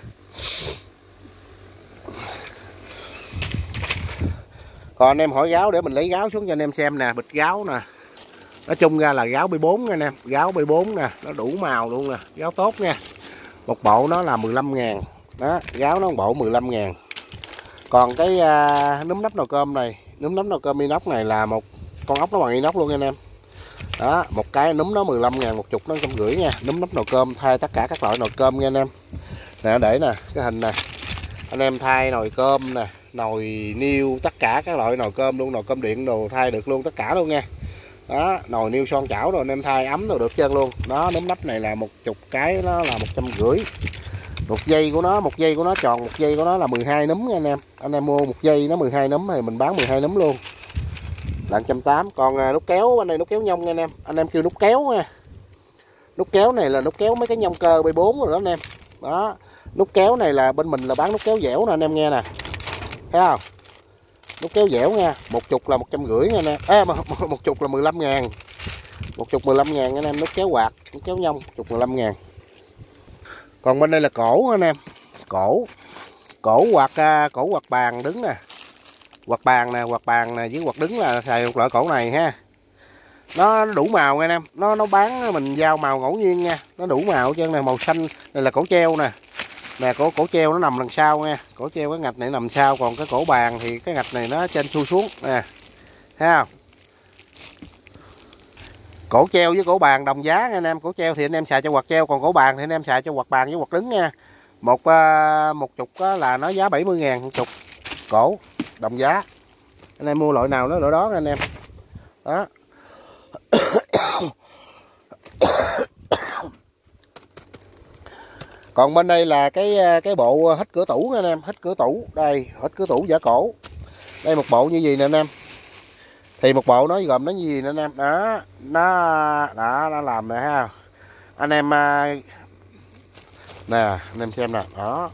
Còn anh em hỏi gáo để mình lấy gáo xuống cho anh em xem nè, bịch gáo nè. Nói chung ra là gáo B bốn nha anh em, gáo B bốn nè, nó đủ màu luôn nè, gáo tốt nha. Một bộ nó là mười lăm ngàn. Đó, gáo nó một bộ mười lăm ngàn. Còn cái uh, núm nắp nồi cơm này, núm nắp nồi cơm inox này là một con ốc nó bằng inox luôn nha anh em. Đó, một cái núm nó mười lăm ngàn, một chục nó một trăm rưỡi nha. Núm nắp nồi cơm thay tất cả các loại nồi cơm nha anh em. Nè để nè, cái hình nè. Anh em thay nồi cơm nè, nồi niêu, tất cả các loại nồi cơm luôn, nồi cơm điện đồ thay được luôn tất cả luôn nha. Đó, nồi niêu son chảo rồi anh em thay ấm đồ được trơn luôn. Đó, núm nắp này là một chục cái nó là một trăm rưỡi. Một dây của nó, một dây của nó tròn, một dây của nó là mười hai núm nha anh em. Anh em mua một dây nó mười hai núm thì mình bán mười hai núm luôn. Là một trăm tám mươi. Còn nút kéo bên đây nút kéo nhông nha anh em. Anh em kêu nút kéo nha. Nút kéo này là nút kéo mấy cái nhông cơ B bốn rồi đó anh em. Đó. Nút kéo này là bên mình là bán nút kéo dẻo nè anh em nghe nè. Thấy không? Nút kéo dẻo nha, một chục là một trăm rưỡi nha anh em. À, một, một chục là mười lăm ngàn. Một chục mười lăm ngàn anh em, nút kéo quạt, nút kéo nhông, chục mười lăm ngàn. Còn bên đây là cổ anh em. Cổ. Cổ quạt cổ quạt bàn đứng nè. Quạt bàn nè, quạt bàn nè với quạt đứng là xài một loại cổ này ha. Nó đủ màu nha anh em, nó nó bán mình giao màu ngẫu nhiên nha, nó đủ màu chứ này, màu xanh này là cổ treo nè. Nè cổ cổ treo nó nằm đằng sau nha, cổ treo cái ngạch này nằm sau, còn cái cổ bàn thì cái ngạch này nó trên xuôi xuống nè. Thấy không? Cổ treo với cổ bàn đồng giá nha anh em, cổ treo thì anh em xài cho quạt treo, còn cổ bàn thì anh em xài cho quạt bàn với quạt đứng nha. một uh, một chục là nó giá bảy mươi ngàn một chục cổ, đồng giá. Anh em mua loại nào nó loại đó anh em. Đó. Còn bên đây là cái cái bộ hít cửa tủ anh em, hít cửa tủ đây, hít cửa tủ giả cổ. Đây một bộ như gì nè anh em. Thì một bộ nó gồm nó như gì nè anh em. Đó, nó đã nó làm nè ha. Anh em nè, anh em xem nè, đó.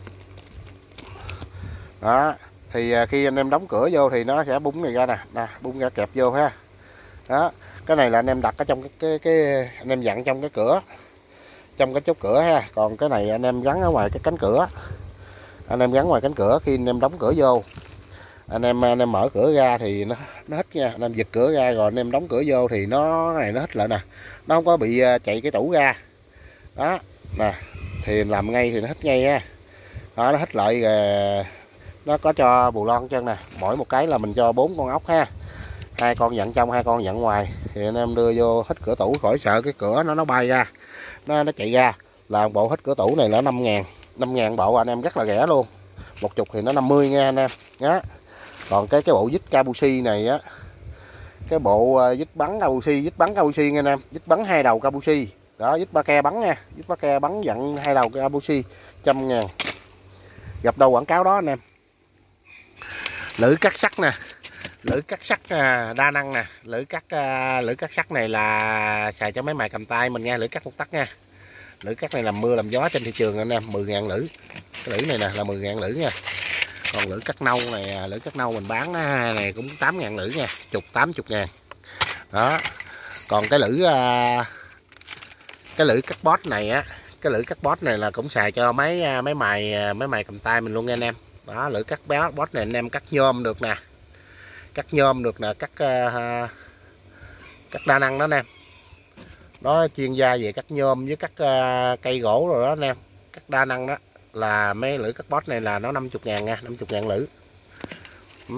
Đó, thì khi anh em đóng cửa vô thì nó sẽ bung này ra nè, nè, bung ra kẹp vô ha. Đó, cái này là anh em đặt ở trong cái cái, cái anh em dặn trong cái cửa, trong cái chốt cửa ha. Còn cái này anh em gắn ở ngoài cái cánh cửa, anh em gắn ngoài cánh cửa. Khi anh em đóng cửa vô, anh em anh em mở cửa ra thì nó nó hít nha, anh em giật cửa ra rồi anh em đóng cửa vô thì nó này nó hít lại nè, nó không có bị chạy cái tủ ra. Đó nè, thì làm ngay thì nó hít ngay ha. Đó, nó hít lại rồi nó có cho bù lon chân nè, mỗi một cái là mình cho bốn con ốc ha, hai con dặn trong hai con dặn ngoài. Thì anh em đưa vô hít cửa tủ khỏi sợ cái cửa nó nó bay ra, nó nó chạy ra. Là bộ hít cửa tủ này là năm ngàn, năm ngàn bộ anh em, rất là rẻ luôn. Một chục thì nó năm mươi nha anh em. Đó. Còn cái cái bộ dít Kabushi này á, cái bộ dít bắn Kabushi, dít bắn Kabushi nha anh em, dít bắn hai đầu Kabushi. Đó, dít ba ke bắn nha, dít ba ke bắn dặn hai đầu Kabushi, trăm ngàn. Gặp đâu quảng cáo đó anh em. Lưỡi cắt sắt nè, lưỡi cắt sắt đa năng nè, lưỡi cắt lưỡi cắt sắt này là xài cho mấy mày cầm tay mình nha, lưỡi cắt một tắc nha. Lưỡi cắt này làm mưa làm gió trên thị trường anh em, mười ngàn lưỡi. Cái lưỡi này nè là mười ngàn lưỡi nha. Còn lưỡi cắt nâu này, lưỡi cắt nâu mình bán này cũng tám ngàn lưỡi nha, chục tám mươi ngàn. Đó. Còn cái lưỡi cái lưỡi cắt bót này á, cái lưỡi cắt bót này là cũng xài cho mấy mấy mày mấy mày cầm tay mình luôn nha anh em. Đó, lưỡi cắt béo bót này anh em cắt nhôm được nè, cắt nhôm được nè, cắt uh, cắt đa năng đó anh em. Nó chuyên gia về cắt nhôm với cắt uh, cây gỗ rồi đó anh em, cắt đa năng đó. Là mấy lưỡi cắt bót này là nó năm mươi ngàn nha, năm mươi ngàn lưỡi. Ừ.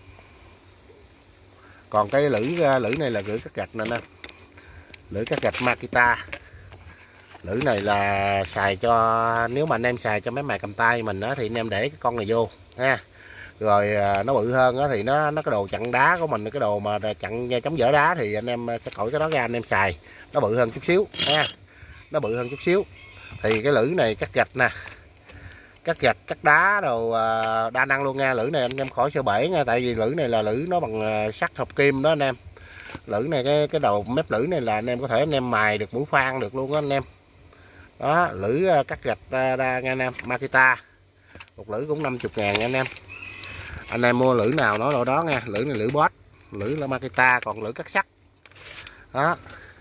Còn cái lưỡi lưỡi này là lưỡi cắt gạch nè anh em, lưỡi cắt gạch Makita. Lưỡi này là xài cho, nếu mà anh em xài cho mấy mày cầm tay mình đó thì anh em để cái con này vô ha. Rồi nó bự hơn đó thì nó nó cái đồ chặn đá của mình, cái đồ mà chặn chống vỡ đá thì anh em sẽ cởi cái đó ra anh em xài, nó bự hơn chút xíu ha, nó bự hơn chút xíu. Thì cái lưỡi này cắt gạch nè, cắt gạch cắt đá đồ đa năng luôn nha. Lưỡi này anh em khỏi sợ bể nha, tại vì lưỡi này là lưỡi nó bằng sắt hợp kim đó anh em. Lưỡi này cái cái đầu mép lưỡi này là anh em có thể anh em mài được mũi khoan được luôn đó anh em. Đó, lưỡi cắt gạch đa nha anh em, Makita. Một lưỡi cũng năm mươi ngàn nha anh em. Anh em mua lưỡi nào nói đồ đó nha. Lưỡi này lưỡi bót, lưỡi là Makita, còn lưỡi cắt sắt. Đó.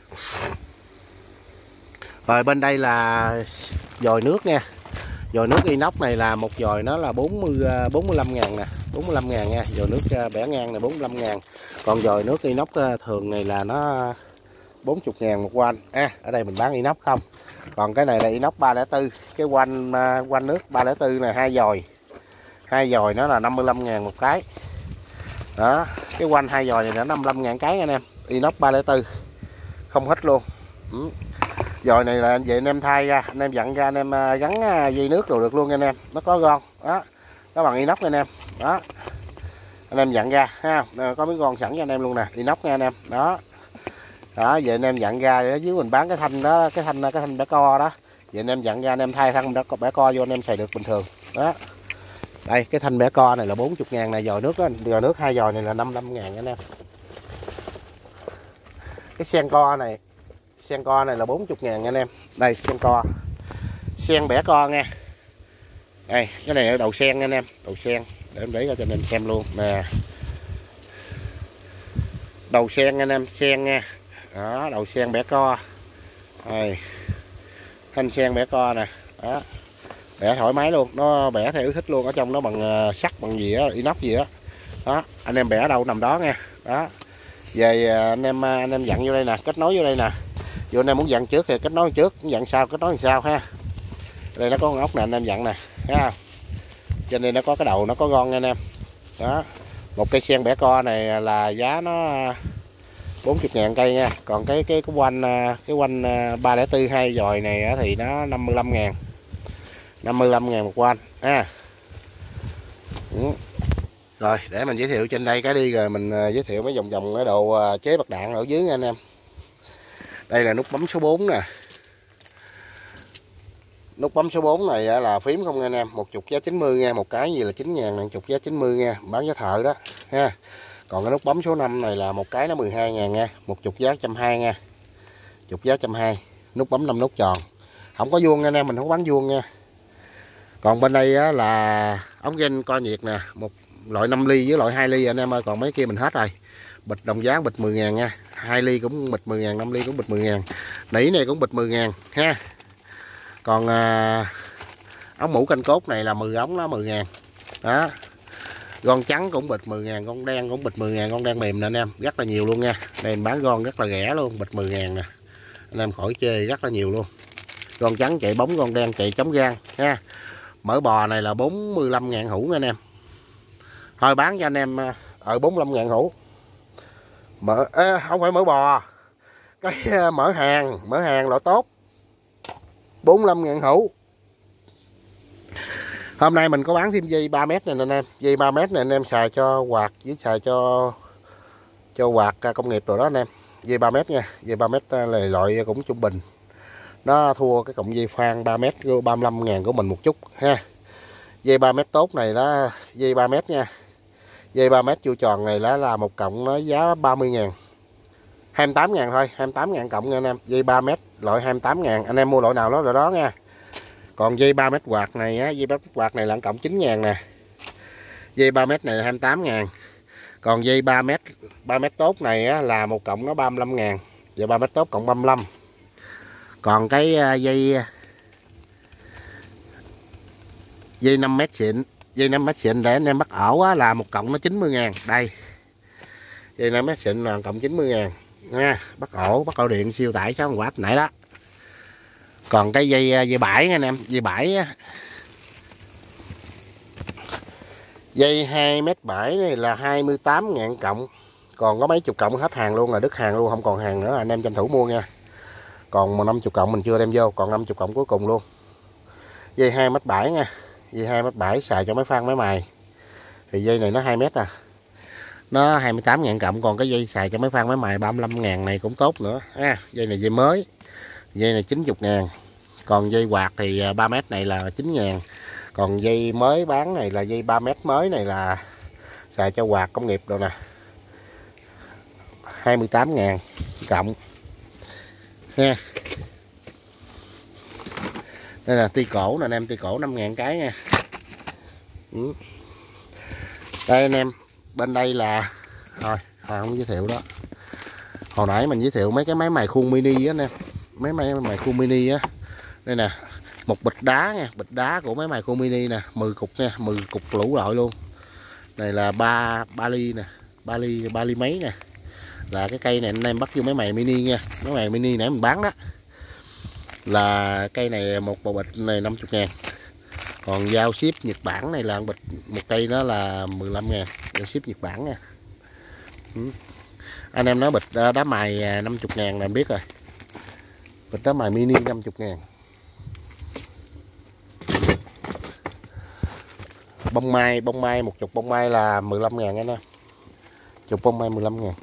Rồi bên đây là dòi nước nha. Dòi nước inox này là một dòi nó là bốn mươi bốn mươi lăm ngàn nè, bốn mươi lăm ngàn nha. Dòi nước bẻ ngang này bốn mươi lăm ngàn. Còn dòi nước inox thường này là nó bốn mươi ngàn một quanh. À, ở đây mình bán inox không. Còn cái này là inox ba không bốn, cái quanh quanh nước ba không bốn này hai dòi. Hai dòi nó là năm mươi lăm ngàn một cái. Đó, cái quanh hai dòi này là năm mươi lăm ngàn cái anh em. Inox ba không bốn. Không hết luôn. Ừ. Dòi này là về anh em thay ra, anh em dặn ra anh em gắn dây nước rồi được luôn nha anh em. Nó có gòn. Đó. Nó bằng inox nha anh em. Đó. Anh em dặn ra ha, có mấy con sẵn cho anh em luôn nè, inox nha anh em. Đó. Đó, về anh em dặn ra ở dưới mình bán cái thanh đó, cái thanh cái thanh bẻ co đó. Về anh em dặn ra anh em thay thanh bẻ co vô anh em xài được bình thường. Đó. Đây, cái thanh bẻ co này là bốn mươi ngàn này, dòi nước đó, dòi nước hai dòi này là năm mươi lăm ngàn anh em. Cái sen co này, sen co này là bốn mươi ngàn anh em. Đây, sen co. Sen bẻ co nha. Đây, cái này là đầu sen nha anh em, đầu sen. Để em để cho anh em xem luôn nè. Đầu sen anh em, sen nha. Đó, đầu sen bẻ co. Đây. Thanh sen bẻ co nè. Đó. Bẻ thoải mái luôn, nó bẻ theo yêu thích luôn, ở trong nó bằng sắt bằng gì á, inox gì á. Đó, anh em bẻ ở đâu nằm đó nha. Đó. Về anh em anh em dặn vô đây nè, kết nối vô đây nè. Vô anh em muốn dặn trước thì kết nối trước, muốn dặn sau kết nối sau ha. Đây nó có con ốc nè anh em dặn nè, thấy không? Trên đây nó có cái đầu nó có gon nha anh em. Đó. Một cây sen bẻ co này là giá nó bốn mươi ngàn cây nha. Còn cái cái cái quanh cái quanh ba không bốn hai dòi này thì nó năm mươi lăm ngàn. năm mươi lăm ngàn một quan ha. Ừ. Rồi để mình giới thiệu trên đây cái đi, rồi mình giới thiệu mấy vòng vòng cái đồ chế bạc đạn ở dưới nha anh em. Đây là nút bấm số bốn nè. Nút bấm số bốn này là phím không nha anh em, một chục giá chín mươi nha, một cái gì là chín ngàn, một chục giá chín mươi nha, bán giá thợ đó ha. Còn cái nút bấm số năm này là một cái nó mười hai ngàn nha, một chục giá một trăm hai mươi nha. Chục giá một trăm hai mươi. Nút bấm năm nút tròn. Không có vuông nha anh em, mình không bán vuông nha. Còn bên đây á, là ống ghen co nhiệt nè, một loại năm ly với loại hai ly anh em ơi, còn mấy kia mình hết rồi. Bịch đồng giá bịch mười ngàn nha, hai ly cũng bịch mười ngàn, năm ly cũng bịch mười ngàn. Nỉ này cũng bịch mười ngàn ha. Còn à, ống mũ canh cốt này là mười ống đó mười ngàn. Đó. Gon trắng cũng bịch mười ngàn, con đen cũng bịch mười ngàn, con đen mềm nè anh em, rất là nhiều luôn nha. Đây mình bán gon rất là rẻ luôn, bịch mười ngàn nè. Anh em khỏi chê, rất là nhiều luôn. Gon trắng chạy bóng, con đen chạy chống gan ha. Mỡ bò này là bốn mươi lăm ngàn hũ nha anh em. Thôi bán cho anh em ở bốn mươi lăm ngàn hũ. Mỡ à, không phải mỡ bò. Cái mỡ hàng, mỡ hàng loại tốt. bốn mươi lăm ngàn hũ. Hôm nay mình có bán thêm dây ba mét này nè anh em. Dây ba mét này anh em xài cho quạt với xài cho cho quạt công nghiệp rồi đó anh em. Dây ba mét nha. Dây ba mét là loại cũng trung bình. Nó thua cái cọng dây phan ba mét ba mươi lăm ngàn của mình một chút ha. Dây ba mét tốt này đó, dây ba mét nha. Dây ba mét chu tròn này lá là một cọng nó giá ba mươi ngàn. hai mươi tám ngàn thôi, hai mươi tám ngàn cộng nha anh em. Dây ba mét loại hai mươi tám ngàn, anh em mua loại nào đó rồi đó nha. Còn dây ba mét quạt này á, dây ba mét quạt này là cộng chín ngàn nè. Dây ba mét này là hai mươi tám ngàn. Còn dây ba mét ba mét tốt này á, là một cộng nó ba mươi lăm ngàn. Dây ba mét tốt cộng ba mươi lăm. Còn cái dây dây năm mét xịn, dây năm mét xịn để anh em bắt ổ á, là một cộng nó chín mươi ngàn. Đây. Dây năm mét xịn là cộng chín mươi ngàn nha. Bắt ổ, bắt ổ điện siêu tải sáu oát nãy đó. Còn cái dây dây bãi nha anh em, dây bãi á. Dây hai mét bảy này là hai mươi tám ngàn cộng. Còn có mấy chục cộng hết hàng luôn, là đứt hàng luôn, không còn hàng nữa, anh em tranh thủ mua nha. Còn mà năm mươi cộng mình chưa đem vô, còn năm mươi cộng cuối cùng luôn. Dây hai mét bảy nha. Dây hai mét bảy xài cho máy phan máy mài. Thì dây này nó hai mét à. Nó hai mươi tám ngàn cộng, còn cái dây xài cho máy phan máy mài ba mươi lăm ngàn này cũng tốt nữa ha. Dây này dây mới. Dây này chín mươi ngàn. Còn dây quạt thì ba mét này là chín ngàn. Còn dây mới bán này là dây ba mét mới này là xài cho quạt công nghiệp rồi nè. hai mươi tám ngàn cộng. Ha. Đây là ti cổ nè anh em, ti cổ năm ngàn cái nha. Ừ. Đây anh em, bên đây là thôi, thôi không giới thiệu đó. Hồi nãy mình giới thiệu mấy cái máy mài khuôn mini á anh em. Mấy máy mài khuôn mini á. Đây nè, một bịch đá nha, bịch đá của máy mài khuôn mini nè, mười cục nha, mười cục lũ loại luôn. Này là ba ba ly nè, ba ly ba ly mấy nè. Là cái cây này anh em bắt vô máy mài mini nha. Máy mài mini nãy mình bán đó. Là cây này một bộ bịch này năm mươi ngàn. Còn dao ship Nhật Bản này là bịch một cây đó là mười lăm ngàn. Dao ship Nhật Bản nha. Ừ. Anh em nói bịch đá mài năm mươi ngàn là em biết rồi. Bịch đá mài mini năm mươi ngàn. Bông mai, bông mai một chục bông mai là mười lăm ngàn anh em. Chục bông mai mười lăm ngàn.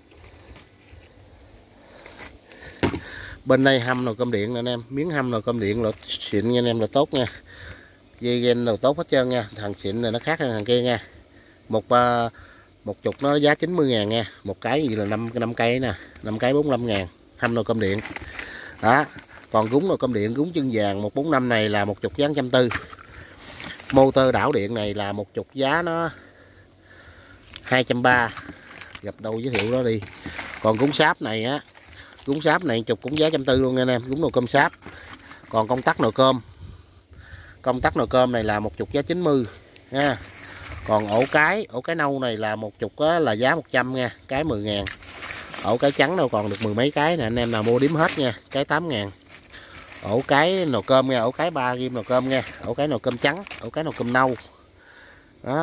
Bên đây hâm nồi cơm điện nè anh em, miếng hâm nồi cơm điện là xịn nha anh em, là tốt nha. Dây gen đồ tốt hết trơn nha, thằng xịn này nó khác hơn thằng kia nha. Một uh, một chục nó giá chín mươi ngàn nha, một cái gì là năm năm cây nè, năm cái bốn mươi lăm ngàn, hâm nồi cơm điện. Đó, còn gúng nồi cơm điện, gúng chân vàng một bốn năm này là một chục giá một trăm tư. Motor đảo điện này là một chục giá nó hai trăm ba. Gặp đâu giới thiệu đó đi. Còn gúng sáp này á, gúng sáp này chục cũng giá trăm tư luôn nha anh em, gúng nồi cơm sáp. Còn công tắc nồi cơm, công tắc nồi cơm này là một chục giá chín mươi nha. Còn ổ cái, ổ cái nâu này là một chục là giá một trăm nha, cái mười ngàn. Ổ cái trắng đâu còn được mười mấy cái nè, anh em nào mua đếm hết nha, cái tám ngàn. Ổ cái nồi cơm nha, ổ cái ba ghim nồi cơm nha, ổ cái nồi cơm trắng, ổ cái nồi cơm nâu. Đó.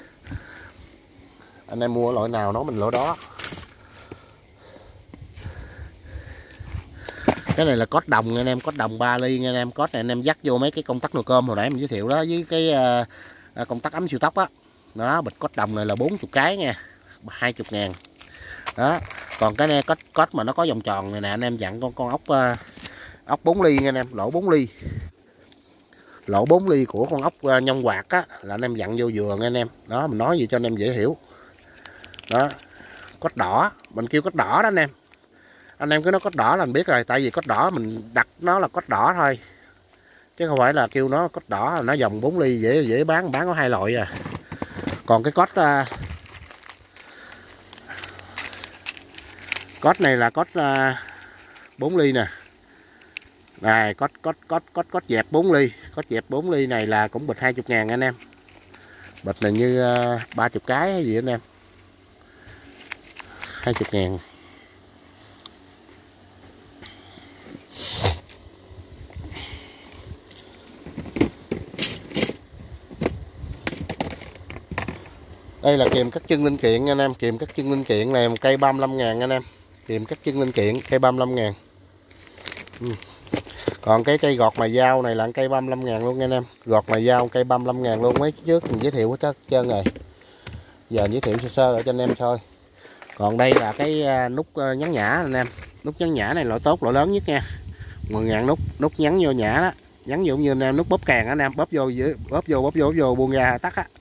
Anh em mua loại nào nó mình loại đó. Cái này là cốt đồng nha anh em, cốt đồng ba ly nha anh em. Cốt này anh em dắt vô mấy cái công tắc nồi cơm hồi nãy mình giới thiệu đó, với cái uh, công tắc ấm siêu tốc á. Đó. Đó, bịch cốt đồng này là bốn mươi cái nha, hai mươi ngàn. Đó. Còn cái này cốt cốt mà nó có vòng tròn này nè, anh em dặn con con ốc uh, ốc bốn ly nha anh em, lỗ bốn ly. Lỗ bốn ly của con ốc uh, nhông quạt á là anh em dặn vô vừa nha anh em. Đó, mình nói gì cho anh em dễ hiểu. Đó. Cốt đỏ, mình kêu cốt đỏ đó anh em. Anh em cứ nói cốt đỏ là mình biết rồi, tại vì cốt đỏ mình đặt nó là cốt đỏ thôi, chứ không phải là kêu nó cốt đỏ là nó dòng bốn ly, dễ dễ bán, bán có hai loại à. Còn cái cốt uh, cốt này là cốt uh, bốn ly nè. Này, cốt cốt cốt cốt cốt dẹp bốn ly, cốt dẹp bốn ly này là cũng bịch hai mươi ngàn anh em. Bịch này như uh, ba mươi cái hay gì anh em. hai mươi ngàn. Đây là kìm cắt chân linh kiện anh em, kìm cắt chân linh kiện này một cây ba mươi lăm ngàn anh em. Kìm cắt chân linh kiện cây ba mươi lăm ngàn. Ừ. Còn cái cây gọt mài dao này là cây ba mươi lăm ngàn luôn nha anh em. Gọt mài dao cây ba mươi lăm ngàn luôn, mấy trước mình giới thiệu hết trơn rồi. Giờ giới thiệu sơ sơ lại cho anh em thôi. Còn đây là cái nút nhắn nhả anh em. Nút nhắn nhả này loại tốt, loại lớn nhất nha. mười ngàn nút, nút nhắn vô nhả đó. Nhắn vô như anh em nút bóp càng anh em, bóp vô bóp vô bóp vô bóp vô buông ra tắt á.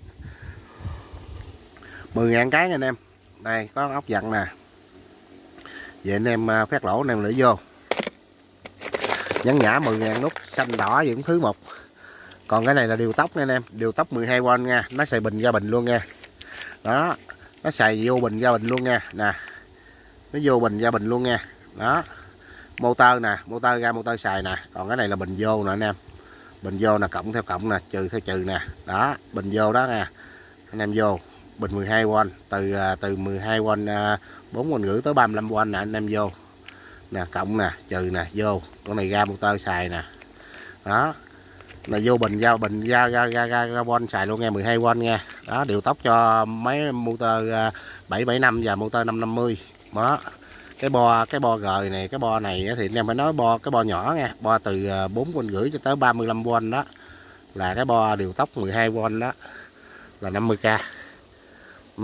mười ngàn cái nha anh em. Đây có ốc dặn nè. Vậy anh em phát lỗ anh em lưỡi vô. Nhắn nhả mười ngàn nút, xanh đỏ gì cũng thứ một. Còn cái này là điều tốc nha anh em, điều tốc mười hai vôn nha, nó xài bình ra bình luôn nha. Đó, nó xài vô bình ra bình luôn nha, nè. Nó vô bình ra bình luôn nha. Đó. Motor nè, motor ra motor xài nè, còn cái này là bình vô nè anh em. Bình vô nè, cộng theo cộng nè, trừ theo trừ nè. Đó, bình vô đó nè. Anh em vô bình mười hai vôn, từ từ mười hai vôn bốn vôn rưỡi tới ba mươi lăm vôn nè anh em vô. Nè, cộng nè, trừ nè, vô. Con này ra motor xài nè. Đó. Là vô bình ra bình ra ra ra ra, ra von xài luôn nghe, mười hai vôn nha. Đó, điều tốc cho máy motor bảy bảy năm và motor năm năm mươi. Đó. Cái bo cái bo gời này, cái bo này thì anh em phải nói bo cái bo nhỏ nha, bo từ bốn vôn rưỡi cho tới ba mươi lăm vôn đó. Là cái bo điều tốc mười hai vôn đó. Là năm mươi k. Ừ.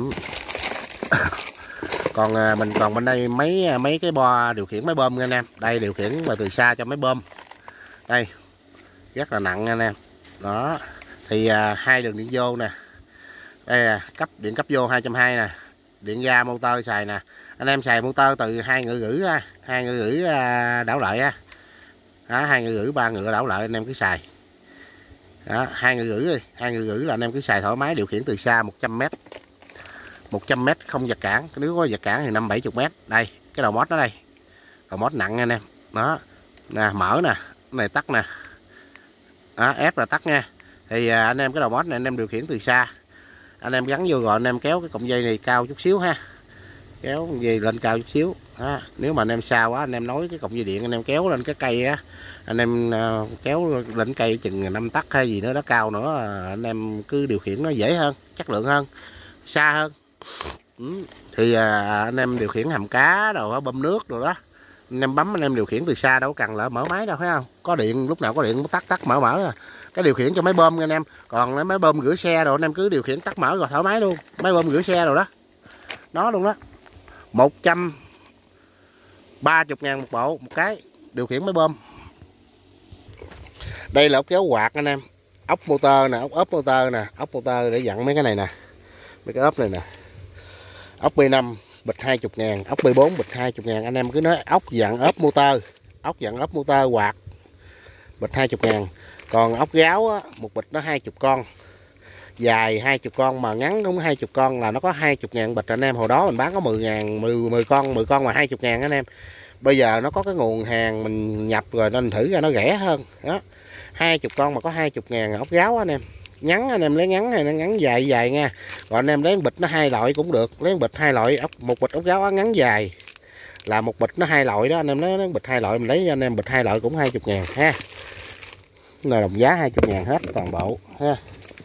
Còn mình còn bên đây mấy mấy cái bo điều khiển máy bơm nha anh em. Đây điều khiển mà từ xa cho máy bơm. Đây. Rất là nặng nha anh em. Đó. Thì à, hai đường điện vô nè. Đây là cấp điện cấp vô hai trăm hai mươi nè. Điện ra motor xài nè. Anh em xài motor từ hai ngựa rưỡi ra, hai ngựa rưỡi à, đảo lợi á. Đó, hai ngựa rưỡi ba ngựa đảo lợi anh em cứ xài. Đó, hai ngựa rưỡi đi, hai ngựa rưỡi là anh em cứ xài thoải mái, điều khiển từ xa một trăm mét. một trăm mét không giật cản, nếu có giật cản thì năm bảy mươi mét. Đây, cái đầu mót nó đây. Đầu mót nặng nha anh em. Đó. Nè, mở nè, cái này tắt nè. Đó, ép là tắt nha. Thì à, anh em cái đầu mót này anh em điều khiển từ xa. Anh em gắn vô rồi anh em kéo cái cọng dây này cao chút xíu ha. Kéo dây lên cao chút xíu. Đó. Nếu mà anh em xa quá anh em nối cái cọng dây điện anh em kéo lên cái cây á. Anh em uh, kéo lên cây chừng năm tấc hay gì nữa đó cao nữa, anh em cứ điều khiển nó dễ hơn, chất lượng hơn, xa hơn. Ừ. Thì uh, anh em điều khiển hầm cá rồi bơm nước rồi đó. Anh em bấm anh em điều khiển từ xa đâu cần là mở máy đâu phải không? Có điện lúc nào có điện tắt tắt mở mở à. Cái điều khiển cho máy bơm nha anh em. Còn máy bơm rửa xe rồi anh em cứ điều khiển tắt mở rồi thoải mái luôn. Máy bơm rửa xe rồi đó. Nó luôn đó. một trăm ba mươi ngàn một bộ một cái điều khiển máy bơm. Đây là ốc kéo quạt anh em. Ốc motor nè, ốc ốp motor nè, ốc motor để dặn mấy cái này nè. Mấy cái ốp này nè. Ốc B năm bịch hai mươi ngàn, ốc B bốn bịch hai mươi ngàn. Anh em cứ nói ốc dặn ốp motor, ốc dặn ốp motor quạt bịch hai mươi ngàn. Còn ốc gáo á, một bịch nó hai mươi con. Dài hai mươi con mà ngắn cũng hai mươi con là nó có hai mươi ngàn bịch anh em. Hồi đó mình bán có mười ngàn, mười, mười con, mười con mà hai mươi ngàn anh em. Bây giờ nó có cái nguồn hàng mình nhập rồi nên thử ra nó rẻ hơn. Đó. hai mươi con mà có hai mươi ngàn ốc gáo anh em. Ngắn anh em lấy ngắn hay nó ngắn dài dài nha. Còn anh em lấy bịch nó hai loại cũng được. Lấy bịch hai loại ốc, một bịch ốc gáo ngắn dài là một bịch nó hai loại đó. Anh em lấy, lấy bịch hai loại mình lấy cho anh em bịch hai loại cũng hai mươi ngàn ha. Là đồng giá hai mươi ngàn hết toàn bộ ha.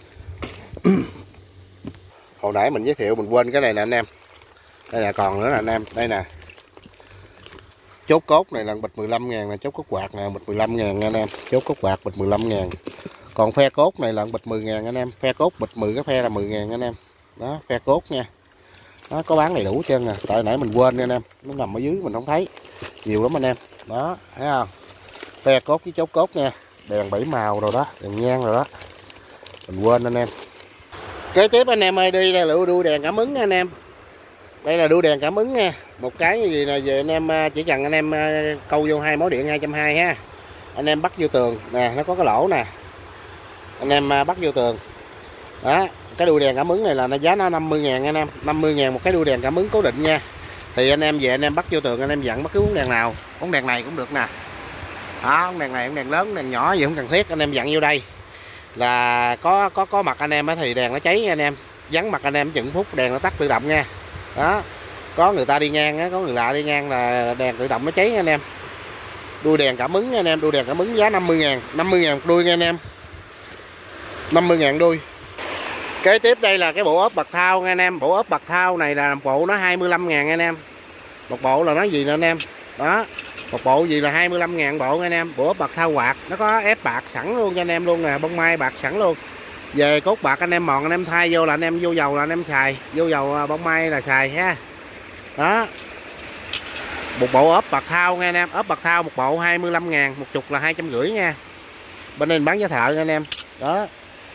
Hồi nãy mình giới thiệu mình quên cái này nè anh em. Đây là còn nữa nè anh em. Đây nè. Chốt cốt này là bịch mười lăm ngàn, là chốt cốt quạt nè, bịch mười lăm ngàn anh em. Chốt cốt quạt bịch mười lăm ngàn. Còn phe cốt này là bịch mười ngàn anh em. Phe cốt bịch mười cái phe là mười ngàn anh em. Đó, phe cốt nha. Đó, có bán đầy đủ chân nè. Tại nãy mình quên nha anh em. Nó nằm ở dưới mình không thấy. Nhiều lắm anh em. Đó, thấy không? Phe cốt với chốt cốt nha. Đèn bảy màu rồi đó, đèn nhang rồi đó. Mình quên anh em. Kế tiếp anh em ơi, đi đây là đuôi đèn cảm ứng anh em. Đây là đuôi đèn cảm ứng nha. Một cái như gì nè, về anh em chỉ cần anh em câu vô hai mối điện hai trăm hai mươi ha. Anh em bắt vô tường nè, nó có cái lỗ nè. Anh em bắt vô tường. Đó, cái đuôi đèn cảm ứng này là nó giá nó năm mươi ngàn anh em, năm mươi ngàn một cái đuôi đèn cảm ứng cố định nha. Thì anh em về anh em bắt vô tường, anh em dặn bất cứ bóng đèn nào, bóng đèn này cũng được nè. Đó, bóng đèn này, bóng đèn lớn, đèn nhỏ gì không cần thiết, anh em dặn vô đây là có có có mặt anh em thì đèn nó cháy nha anh em. Vắng mặt anh em chừng phút đèn nó tắt tự động nha. Đó, có người ta đi ngang á, có người lạ đi ngang là đèn tự động nó cháy nha anh em. Đuôi đèn cảm ứng nha anh em, đuôi đèn cảm ứng giá năm mươi ngàn, năm mươi ngàn một đuôi nha anh em, năm mươi ngàn đuôi. Kế tiếp đây là cái bộ ốp bạc thau nha anh em. Bộ ốp bạc thau này là một bộ nó hai mươi lăm ngàn anh em. Một bộ là nói gì nè anh em. Đó, một bộ gì là hai mươi lăm ngàn bộ nha anh em. Bộ ốp bạc thau quạt, nó có ép bạc sẵn luôn cho anh em luôn nè, bông mai bạc sẵn luôn. Về cốt bạc anh em mòn anh em thay vô là anh em vô dầu là anh em xài, vô dầu bông mai là xài ha. Đó, một bộ ốp bạc thau nha anh em. Ốp bạc thau một bộ hai mươi lăm ngàn, một chục là hai trăm rưỡi nha. Bên đây bán giá thợ nha anh em. Đó,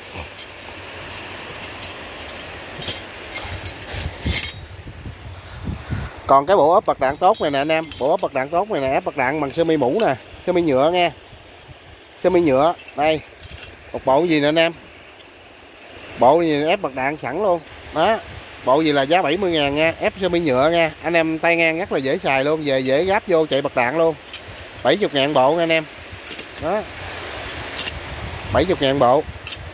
còn cái bộ ốp bạc đạn tốt này nè anh em. Bộ ốp bạc đạn tốt này nè, ép bạc đạn bằng sơ mi mũ nè, sơ mi nhựa nha, sơ mi nhựa. Đây một bộ gì nè anh em, bộ gì ép bạc đạn sẵn luôn. Đó, bộ gì là giá bảy mươi ngàn nha, ép sơ mi nhựa nha. Anh em tay ngang rất là dễ xài luôn, về dễ gáp vô chạy bạc đạn luôn. bảy mươi ngàn bộ nha anh em. Đó, bảy mươi ngàn bộ.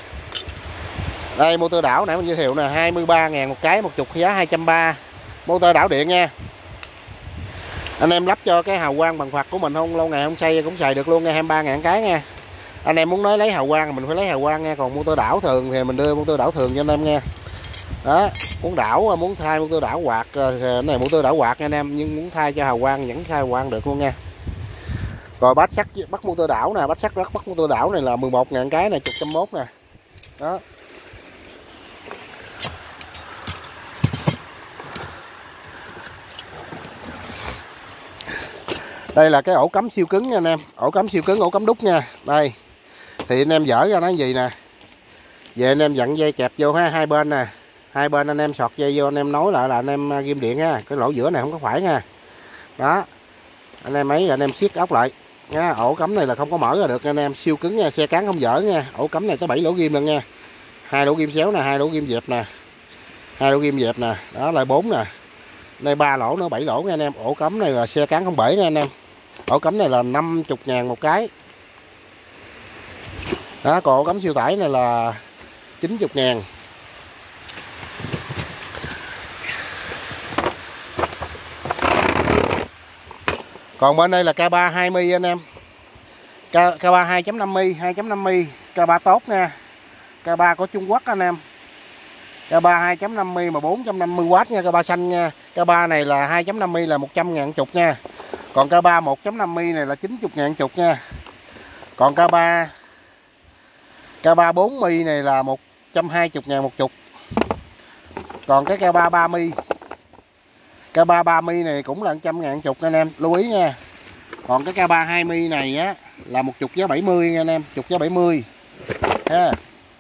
Đây motor đảo nãy mình giới thiệu nè, hai mươi ba ngàn một cái, một chục giá hai trăm ba mươi. Motor đảo điện nha. Anh em lắp cho cái hào quang bằng phật của mình không lâu ngày không xây cũng xài được luôn nha, hai mươi ba ngàn cái nha. Anh em muốn nói lấy hào quang mình phải lấy hào quang nha, còn motor đảo thường thì mình đưa motor đảo thường cho anh em nha. Đó, muốn đảo muốn thay motor đảo quạt cái này motor đảo quạt nha anh em, nhưng muốn thay cho hào quang vẫn thay hào quang được luôn nha. Rồi bát sắt bắt motor đảo nè, bát sắt bắt bắt motor đảo này là mười một ngàn cái này, chục trăm mốt nè. Đó, đây là cái ổ cắm siêu cứng nha anh em, ổ cắm siêu cứng, ổ cắm đúc nha. Đây thì anh em dở ra nó gì nè, về anh em dặn dây kẹp vô ha, hai bên nè, hai bên anh em sọt dây vô, anh em nối lại là anh em ghim điện ha, cái lỗ giữa này không có phải nha. Đó, anh em ấy anh em siết ốc lại nha. Ổ cắm này là không có mở ra được anh em, siêu cứng nha, xe cán không dở nha. Ổ cắm này tới bảy lỗ ghim lần nha, hai lỗ ghim xéo nè, hai lỗ ghim dẹp nè, hai lỗ ghim dẹp nè. Đó lại bốn nè, đây ba lỗ nữa, bảy lỗ nha anh em. Ổ cắm này là xe cán không bể nha anh em. Ổ cắm này là năm mươi ngàn một cái. Đó, còn ổ cắm siêu tải này là chín mươi ngàn. Còn bên đây là K ba hai mươi anh em. K, K3 hai chấm năm mươi, hai chấm năm mươi, K ba tốt nha. K ba của Trung Quốc anh em. K ba hai chấm năm mươi mà bốn trăm năm mươi oát nha, K ba xanh nha. K ba này là hai chấm năm mươi là một trăm ngàn chục nha. Còn K ba một chấm năm mươi này là chín mươi ngàn chục nha. Còn K ba K ba bốn mươi này là một trăm hai mươi ngàn một chục. Còn cái K ba ba mươi K ba ba mươi này cũng là một trăm ngàn chục anh em, lưu ý nha. Còn cái K ba hai mươi này á là một chục giá bảy mươi nha anh em, chục giá bảy mươi ha.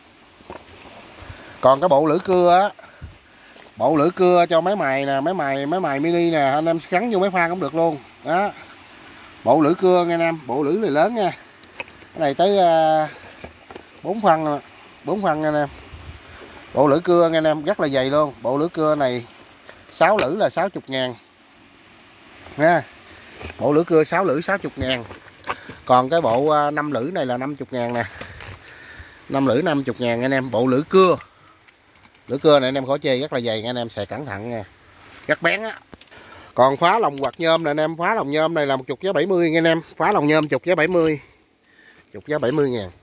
Còn cái bộ lưỡi cưa á, bộ lưỡi cưa cho máy mài nè, máy mài máy mài mini nè, anh em gắn vô máy pha cũng được luôn. Đó, bộ lưỡi cưa nha anh em, bộ lưỡi này lớn nha, cái này tới bốn phân, bốn phân nha anh em. Bộ lưỡi cưa nha anh em, rất là dày luôn. Bộ lưỡi cưa này sáu lưỡi là sáu mươi ngàn nha. Bộ lưỡi cưa sáu lưỡi sáu mươi ngàn. Còn cái bộ năm lưỡi này là năm mươi ngàn nè, năm lưỡi năm mươi ngàn anh em. Bộ lưỡi cưa, lưỡi cưa này anh em khỏi chê, rất là dày nha anh em, xài cẩn thận nha, rất bén á. Còn khóa lồng quạt nhôm này anh em, khóa lồng nhôm này là một chục giá bảy mươi nha anh em. Khóa lồng nhôm chục giá bảy mươi, chục giá bảy mươi ngàn.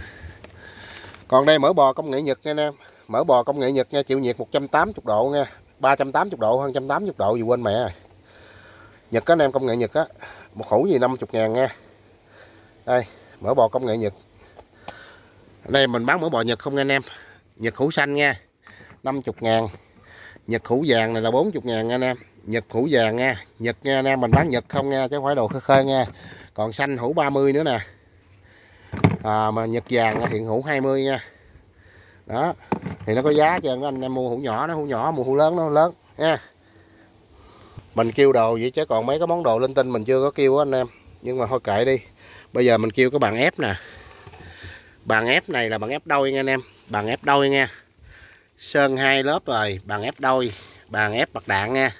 Còn đây mỡ bò công nghệ Nhật nha anh em, mỡ bò công nghệ Nhật nha, chịu nhiệt một trăm tám mươi độ nha. ba trăm tám mươi độ hơn một trăm tám mươi độ gì quên mẹ rồi. Nhật á anh em, công nghệ Nhật á, một hũ gì năm mươi ngàn nha. Đây, mỡ bò công nghệ Nhật. Đây mình bán mỡ bò Nhật không nha anh em. Nhật hũ xanh nha, năm mươi ngàn. Nhật hũ vàng này là bốn mươi ngàn nha anh em. Nhật hũ vàng nha, Nhật nha anh em, mình bán Nhật không nha, chứ không phải đồ khơi khơi nha. Còn xanh hũ ba mươi nữa nè. À, mà Nhật vàng thì hũ hai mươi nha. Đó, thì nó có giá cho anh em mua hũ nhỏ, nó hũ nhỏ, mua hũ lớn nó lớn nha. Mình kêu đồ vậy chứ còn mấy cái món đồ linh tinh mình chưa có kêu anh em. Nhưng mà thôi kệ đi. Bây giờ mình kêu cái bàn ép nè. Bàn ép này là bàn ép đôi nha anh em, bàn ép đôi nha. Sơn hai lớp rồi, bàn ép đôi, bàn ép bạc đạn nha.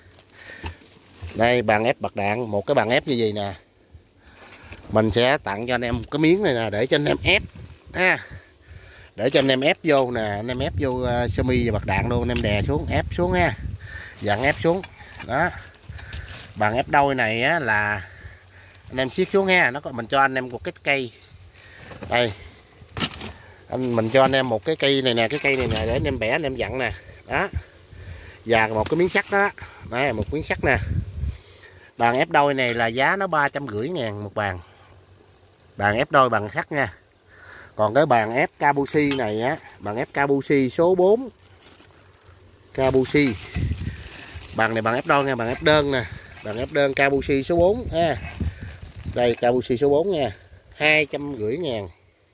Đây bàn ép bạc đạn, một cái bàn ép như vậy nè. Mình sẽ tặng cho anh em cái miếng này nè để cho anh em ép ha. Để cho anh em ép vô nè, anh em ép vô uh, sơ mi và bạc đạn luôn, anh em đè xuống, ép xuống ha. Dặn ép xuống. Đó. Bàn ép đôi này á là anh em siết xuống ha, nó có mình cho anh em một cái cây. Đây. Anh mình cho anh em một cái cây này nè, cái cây này nè để anh em bẻ anh em dặn nè. Đó. Và một cái miếng sắt đó. Đây, một miếng sắt nè. Bàn ép đôi này là giá nó ba trăm rưỡi ngàn một bàn. Bàn ép đôi bằng sắt nha. Còn cái bàn ép Kabushi này á, bàn ép Kabushi số bốn. Kabushi. Bàn này bàn ép đôi nha, bàn ép đơn nè. Bàn ép đơn Kabushi số bốn ha. Đây Kabushi số bốn nha. hai trăm rưỡi ngàn.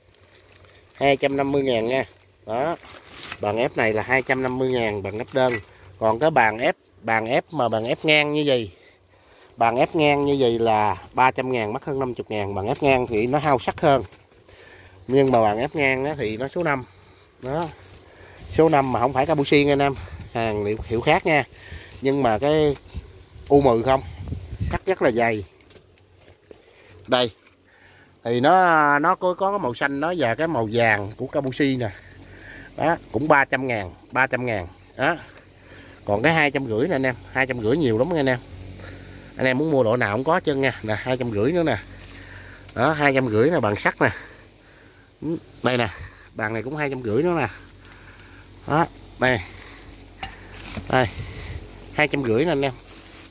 hai trăm năm mươi ngàn nha. Đó. Bàn ép này là hai trăm năm mươi ngàn, bàn ép đơn. Còn cái bàn ép bàn ép mà bàn ép ngang như vậy. Bàn ép ngang như vậy là ba trăm ngàn, mắc hơn năm mươi ngàn. Bàn ép ngang thì nó hao sắc hơn. Nhưng mà bàn ép ngang đó thì nó số năm. Đó. Số năm mà không phải Kabushi nha anh em. Hàng liệu hiệu khác nha. Nhưng mà cái u mười không. Sắt rất là dày. Đây. Thì nó nó có có cái màu xanh nó và cái màu vàng của Kabushi nè. Đó, cũng ba trăm ngàn, ba trăm ngàn. Đó. Còn cái hai trăm rưỡi nè anh em, hai trăm rưỡi nhiều lắm nha anh em. Anh em muốn mua độ nào cũng có chân nha. Nè, hai trăm rưỡi nữa nè. Đó, hai trăm rưỡi nè, bằng sắt nè. Đây nè, bàn này cũng hai trăm rưỡi nữa nè. Đó, đây. Đây. hai trăm rưỡi nè anh em.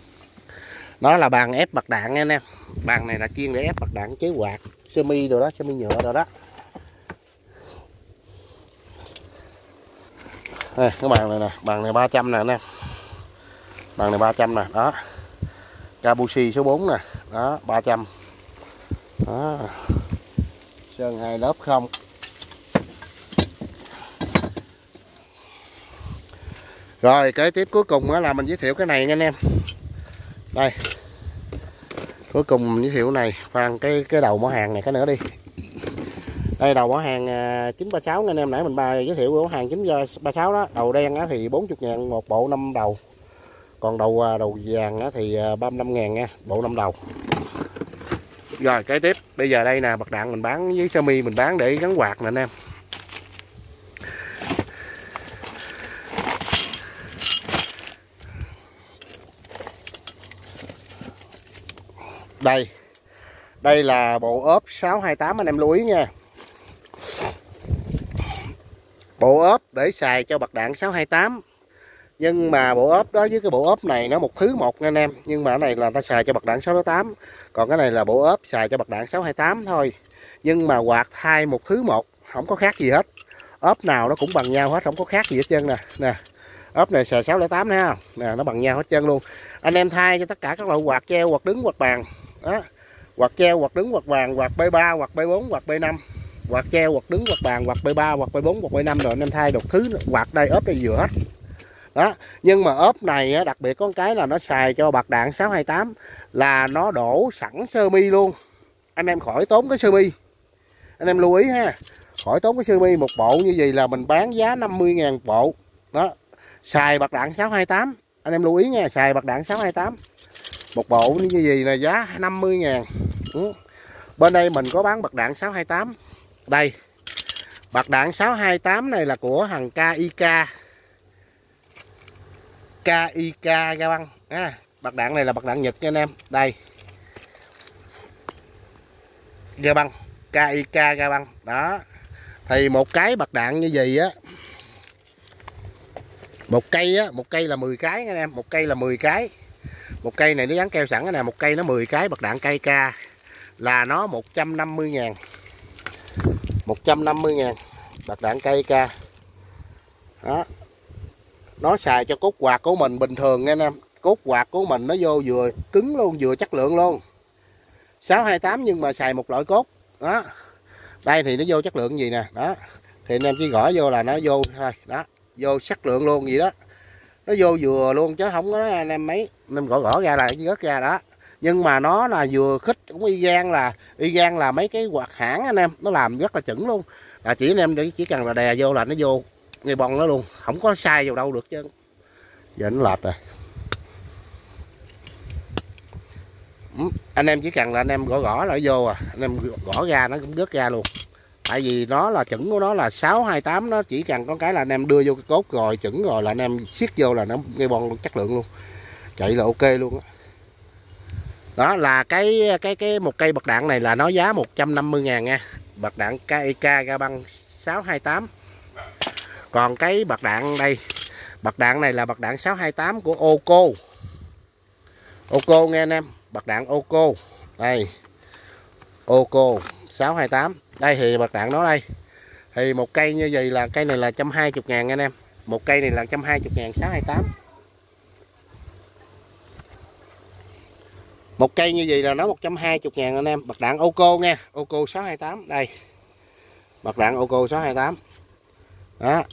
Đó là bàn ép bạc đạn nha anh em. Bàn này là chuyên để ép bạc đạn chế quạt, sơ mi rồi đó, sơ mi nhựa rồi đó. Đây, cái bàn này nè, bàn này ba trăm nè anh em. Bàn này ba trăm nè, đó. Kabushi số bốn nè, đó, ba trăm. Đó. Sơn hai lớp không. Rồi, kế tiếp cuối cùng là mình giới thiệu cái này nha anh em. Đây. Cuối cùng mình giới thiệu này, khoan cái cái đầu mỏ hàng này cái nữa đi. Đây đầu mỏ hàng chín ba sáu anh em, nãy mình ba giới thiệu mỏ hàng chín ba sáu đó, đầu đen á thì bốn mươi ngàn một bộ năm đầu. Còn đầu đầu vàng á thì ba mươi lăm ngàn nha, bộ năm đầu. Rồi kế tiếp, bây giờ đây nè, bạc đạn mình bán với sơ mi mình bán để gắn quạt nè anh em. Đây. Đây là bộ ốp sáu hai tám anh em lưu ý nha. Bộ ốp để xài cho bạc đạn sáu hai tám. Nhưng mà bộ ốp đó với cái bộ ốp này nó một thứ một nha anh em. Nhưng mà cái này là ta xài cho bạc đạn sáu tám. Còn cái này là bộ ốp xài cho bạc đạn sáu hai tám thôi. Nhưng mà quạt thay một thứ một, không có khác gì hết. Ốp nào nó cũng bằng nhau hết, không có khác gì hết trơn nè. Nè. Ốp này xài sáu không tám nè, nè nó bằng nhau hết trơn luôn. Anh em thay cho tất cả các loại quạt treo, quạt đứng, quạt bàn. Đó. Quạt treo, quạt đứng, quạt bàn, quạt B ba, quạt B bốn, quạt B năm. Quạt treo, quạt đứng, quạt bàn, quạt B ba, quạt B bốn, quạt B năm rồi anh em thay được thứ quạt đây ốp đây vừa hết. Đó, nhưng mà ốp này á, đặc biệt có cái là nó xài cho bạc đạn sáu hai tám là nó đổ sẵn sơ mi luôn. Anh em khỏi tốn cái sơ mi. Anh em lưu ý ha. Khỏi tốn cái sơ mi, một bộ như vậy là mình bán giá năm mươi ngàn bộ. Đó. Xài bạc đạn sáu hai tám. Anh em lưu ý nha, xài bạc đạn sáu hai tám. Một bộ như vậy là giá năm mươi ngàn. Ừ. Bên đây mình có bán bạc đạn sáu hai tám. Đây. Bạc đạn sáu hai tám này là của thằng ca i ca. ca i ca ra băng. À, bạc đạn này là bạc đạn Nhật nha anh em. Đây. Ra băng. ca i ca ra băng. Đó. Thì một cái bạc đạn như vậy á Một cây á, một cây là mười cái anh em, một cây là mười cái. Một cây này nó dán keo sẵn nè, một cây nó mười cái bạc đạn cây ca là nó một trăm năm mươi ngàn. một trăm năm mươi ngàn bạc đạn cây ca. Đó. Nó xài cho cốt quạt của mình bình thường nha anh em. Cốt quạt của mình nó vô vừa cứng luôn, vừa chất lượng luôn. sáu hai tám nhưng mà xài một loại cốt. Đó. Đây thì nó vô chất lượng gì nè, đó. Thì anh em chỉ gõ vô là nó vô thôi, đó. Vô chất lượng luôn gì đó. Nó vô vừa luôn chứ không có anh em mấy. Anh em gõ gõ ra là rớt ra đó. Nhưng mà nó là vừa khích cũng y gan là y gan là mấy cái quạt hãng anh em, nó làm rất là chuẩn luôn. Là chỉ anh em chỉ cần là đè vô là nó vô ngay bông nó luôn, không có sai vào đâu được chứ. Giờ nó lệch rồi. Anh em chỉ cần là anh em gõ gõ lại vô à, anh em gõ ra nó cũng rớt ra luôn. Tại vì nó là chuẩn của nó là sáu hai tám, nó chỉ cần có cái là anh em đưa vô cái cốt rồi chuẩn rồi là anh em siết vô là nó ngay bon chất lượng luôn. Chạy là ok luôn đó. Đó là cái cái cái một cây bạc đạn này là nó giá một trăm năm mươi ngàn nha. Bạc đạn ca i ca ga băng sáu hai tám. Còn cái bạc đạn đây, bạc đạn này là bạc đạn sáu hai tám của Oco. Oco nghe anh em, bạc đạn Oco. Đây. Oco sáu hai tám. Đây thì bạc đạn nó đây. Thì một cây như vậy là cây này là một trăm hai mươi ngàn anh em. Một cây này là một trăm hai mươi ngàn sáu hai tám. Một cây như vậy là nó một trăm hai mươi ngàn anh em. Bạc đạn Oco nha. Oco sáu hai tám. Đây. Bạc đạn Oco sáu hai tám. Đó.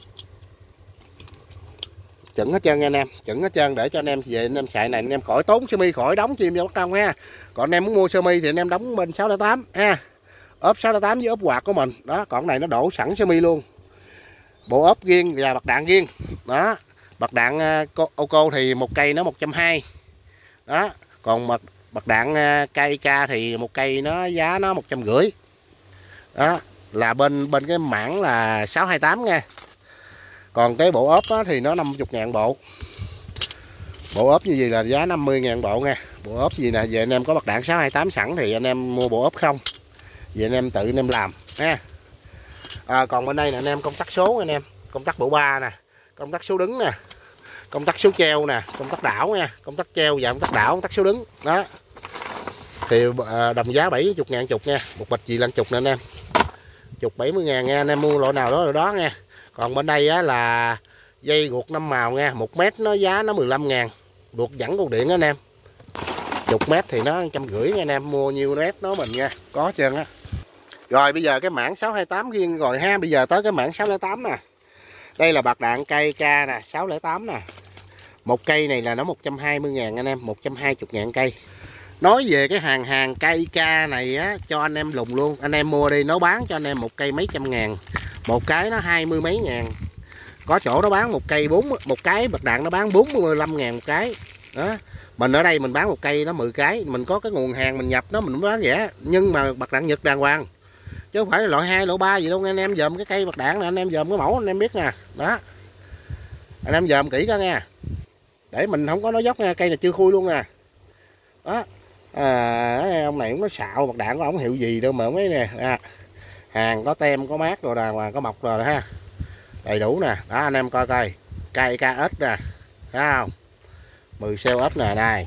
Chuẩn hết trơn nha anh em. Chuẩn hết trơn để cho anh em về anh em xài này anh em khỏi tốn sơ mi, khỏi đóng chim vô bất công ha. Còn anh em muốn mua sơ mi thì anh em đóng bên sáu không tám ha. Ốp sáu không tám với ốp quạt của mình. Đó. Còn này nó đổ sẵn sơ mi luôn. Bộ ốp riêng và bạc đạn riêng. Đó. Bạc đạn Oco thì một cây nó một trăm hai mươi. Đó. Còn bạc bạc đạn cây ca thì một cây nó giá nó một trăm rưỡi. Đó là bên bên cái mảng là sáu hai tám nha. Còn cái bộ ốp thì nó năm mươi ngàn bộ. Bộ ốp như vậy là giá năm mươi ngàn bộ nha. Bộ ốp gì nè, về anh em có bạc đạn sáu hai tám sẵn thì anh em mua bộ ốp không. Về anh em tự anh em làm ha. À, còn bên đây là anh em công tắc số anh em, công tắc bộ ba nè, công tắc số đứng nè, công tắc số treo nè, công tắc đảo nha, công tắc treo và công tắc đảo, công tắc số đứng. Đó. Thì à, đồng giá bảy mươi ngàn chục nha. Một bịch gì lên chục nè anh em. Chục bảy mươi ngàn nha, anh em mua loại nào đó rồi đó nha. Còn bên đây á, là dây ruột năm màu nha, một mét nó giá nó mười lăm ngàn. Ruột dẫn cục điện á anh em. Chục mét thì nó một trăm rưỡi nha anh em, mua nhiêu mét nó mình nha, có trơn á. Rồi bây giờ cái mảng sáu hai tám riêng rồi ha, bây giờ tới cái mảng sáu không tám nè. Đây là bạc đạn cây ca nè, sáu không tám nè. Một cây này là nó một trăm hai mươi ngàn anh em, một trăm hai mươi ngàn cây. Nói về cái hàng hàng cây ca này á, cho anh em lùng luôn. Anh em mua đi, nó bán cho anh em một cây mấy trăm ngàn. Một cái nó hai mươi mấy ngàn. Có chỗ nó bán một cây bốn, một cái bạc đạn nó bán bốn mươi lăm ngàn một cái. Đó. Mình ở đây mình bán một cây nó mười cái. Mình có cái nguồn hàng mình nhập nó mình bán rẻ. Nhưng mà bạc đạn Nhật đàng hoàng. Chứ không phải là loại hai, loại ba gì đâu. Anh em dòm cái cây bạc đạn này, anh em dòm cái mẫu anh em biết nè. Đó. Anh em dòm kỹ coi nha. Để mình không có nói dốc nha, cây này chưa khui luôn nè. Đó. À, ông này cũng có xạo bạc đạn của ổng hiệu gì đâu mà mấy nè. À, hàng có tem có mát rồi đàng hoàng, có mọc rồi ha. Đầy đủ nè. Đó anh em coi coi. Cây ca ếch nè. Thấy không? mười xeo ếch nè này.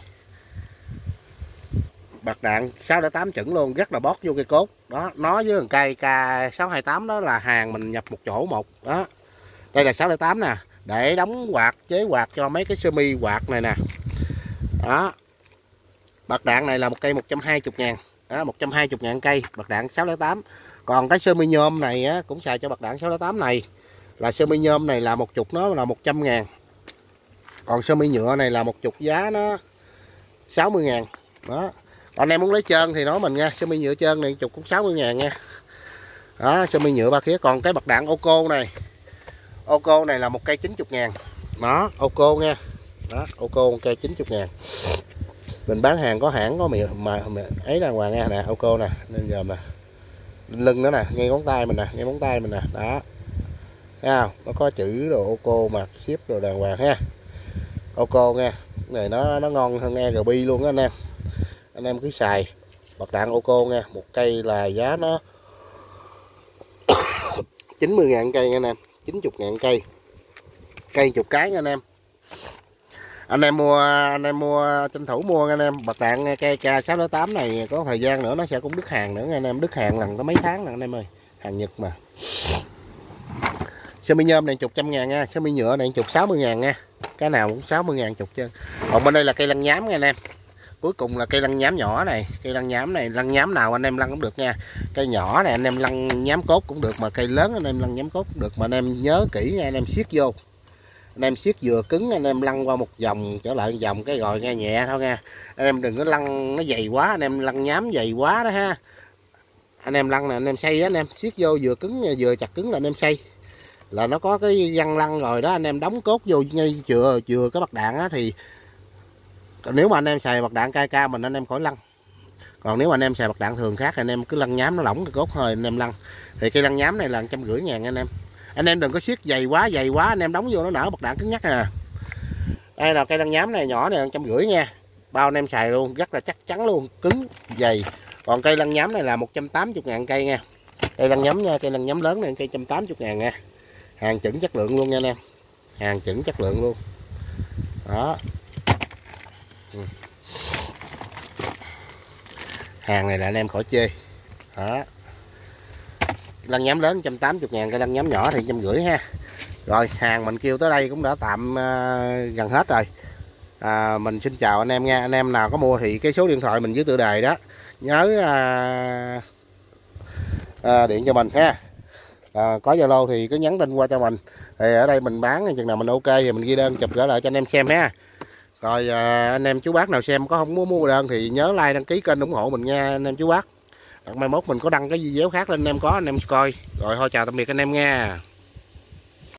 Bạc đạn sáu không tám chuẩn luôn, rất là bót vô cây cốt. Đó, nó với cây ca sáu hai tám đó là hàng mình nhập một chỗ một. Đó. Đây là sáu không tám nè, để đóng quạt, chế quạt cho mấy cái sơ mi quạt này nè. Đó. Bạc đạn này là một cây một trăm hai mươi ngàn. Đó, một trăm hai mươi ngàn cây, bạc đạn sáu không tám. Còn cái sơ mi nhôm này á, cũng xài cho bạc đạn sáu không tám này. Là sơ mi nhôm này là một chục nó là một trăm ngàn. Còn sơ mi nhựa này là một chục giá nó sáu mươi ngàn. Đó. Còn anh em muốn lấy trơn thì nói mình nha, sơ mi nhựa trơn này chục cũng sáu mươi ngàn nha. Đó, sơ mi nhựa ba khía. Còn cái bạc đạn Oco này, Oco này là một cây chín mươi ngàn. Đó, Oco nha. Đó, Oco một cây chín mươi ngàn. Mình bán hàng có hãng có miệng mà, mà ấy đàng hoàng nha nè, Oco nè, nên giờ nè. Lưng nó nè, ngay ngón tay mình nè, ngay ngón tay mình nè, đó. Thấy không? Nó có chữ đồ Oco mà ship đồ đàng hoàng ha. Oco nha. Cái này nó nó ngon hơn e rờ bê luôn á anh em. Anh em cứ xài bạc đạn Oco nha, một cây là giá nó chín mươi ngàn cây nha anh em, chín mươi ngàn cây. cây chục cái nha anh em. Anh em mua anh em mua tranh thủ mua nha anh em. Bạc đạn cây K sáu tám này có thời gian nữa nó sẽ cũng đứt hàng nữa nha anh em, đứt hàng lần có mấy tháng lần anh em ơi, hàng Nhật mà. Sơ mi nhôm này chục trăm ngàn nha, sơ mi nhựa này chục sáu mươi ngàn nha, cái nào cũng sáu mươi ngàn chục chứ. Còn bên đây là cây lăng nhám nha anh em. Cuối cùng là cây lăng nhám nhỏ này, cây lăng nhám này, lăng nhám nào anh em lăng cũng được nha. Cây nhỏ này anh em lăng nhám cốt cũng được, mà cây lớn anh em lăng nhám cốt cũng được, mà anh em nhớ kỹ nha, anh em siết vô. Anh em siết vừa cứng anh em lăn qua một vòng trở lại một vòng cái rồi nghe nhẹ thôi nha. Anh em đừng có lăn nó dày quá, anh em lăn nhám dày quá đó ha. Anh em lăn nè, anh em xay á, anh em siết vô vừa cứng vừa chặt cứng là anh em xay. Là nó có cái găng lăn rồi đó, anh em đóng cốt vô ngay chừa chừa cái bạc đạn á thì nếu mà anh em xài bạc đạn ca ca mình anh em khỏi lăn. Còn nếu mà anh em xài bạc đạn thường khác anh em cứ lăn nhám nó lỏng cái cốt thôi anh em lăn. Thì cây lăn nhám này là một trăm rưỡi ngàn anh em. Anh em đừng có siết dày quá dày quá anh em đóng vô nó nở bạc đạn cứng nhắc nè. Đây là cây lăn nhám này nhỏ này một trăm rưỡi nha. Bao anh em xài luôn rất là chắc chắn luôn, cứng dày. Còn cây lăn nhám này là một trăm tám mươi ngàn cây nha. Cây lăn nhám nha, cây lăn nhám lớn này cây một trăm tám mươi ngàn nha. Hàng chuẩn chất lượng luôn nha anh em. Hàng chuẩn chất lượng luôn. Đó. Hàng này là anh em khỏi chê. Đó. Lăn nhám lớn một trăm tám mươi ngàn, cây lăn nhám nhỏ thì một trăm rưỡi ha. Rồi hàng mình kêu tới đây cũng đã tạm uh, gần hết rồi. À, mình xin chào anh em nha. Anh em nào có mua thì cái số điện thoại mình dưới tựa đề đó nhớ uh, uh, điện cho mình ha. À, có Zalo thì cứ nhắn tin qua cho mình. Thì ở đây mình bán chừng nào mình ok thì mình ghi đơn chụp gửi lại cho anh em xem ha. Rồi à, anh em chú bác nào xem có không muốn mua đơn thì nhớ like đăng ký kênh ủng hộ mình nha anh em chú bác. Mai mốt mình có đăng cái video khác lên anh em có anh em coi. Rồi thôi chào tạm biệt anh em nha.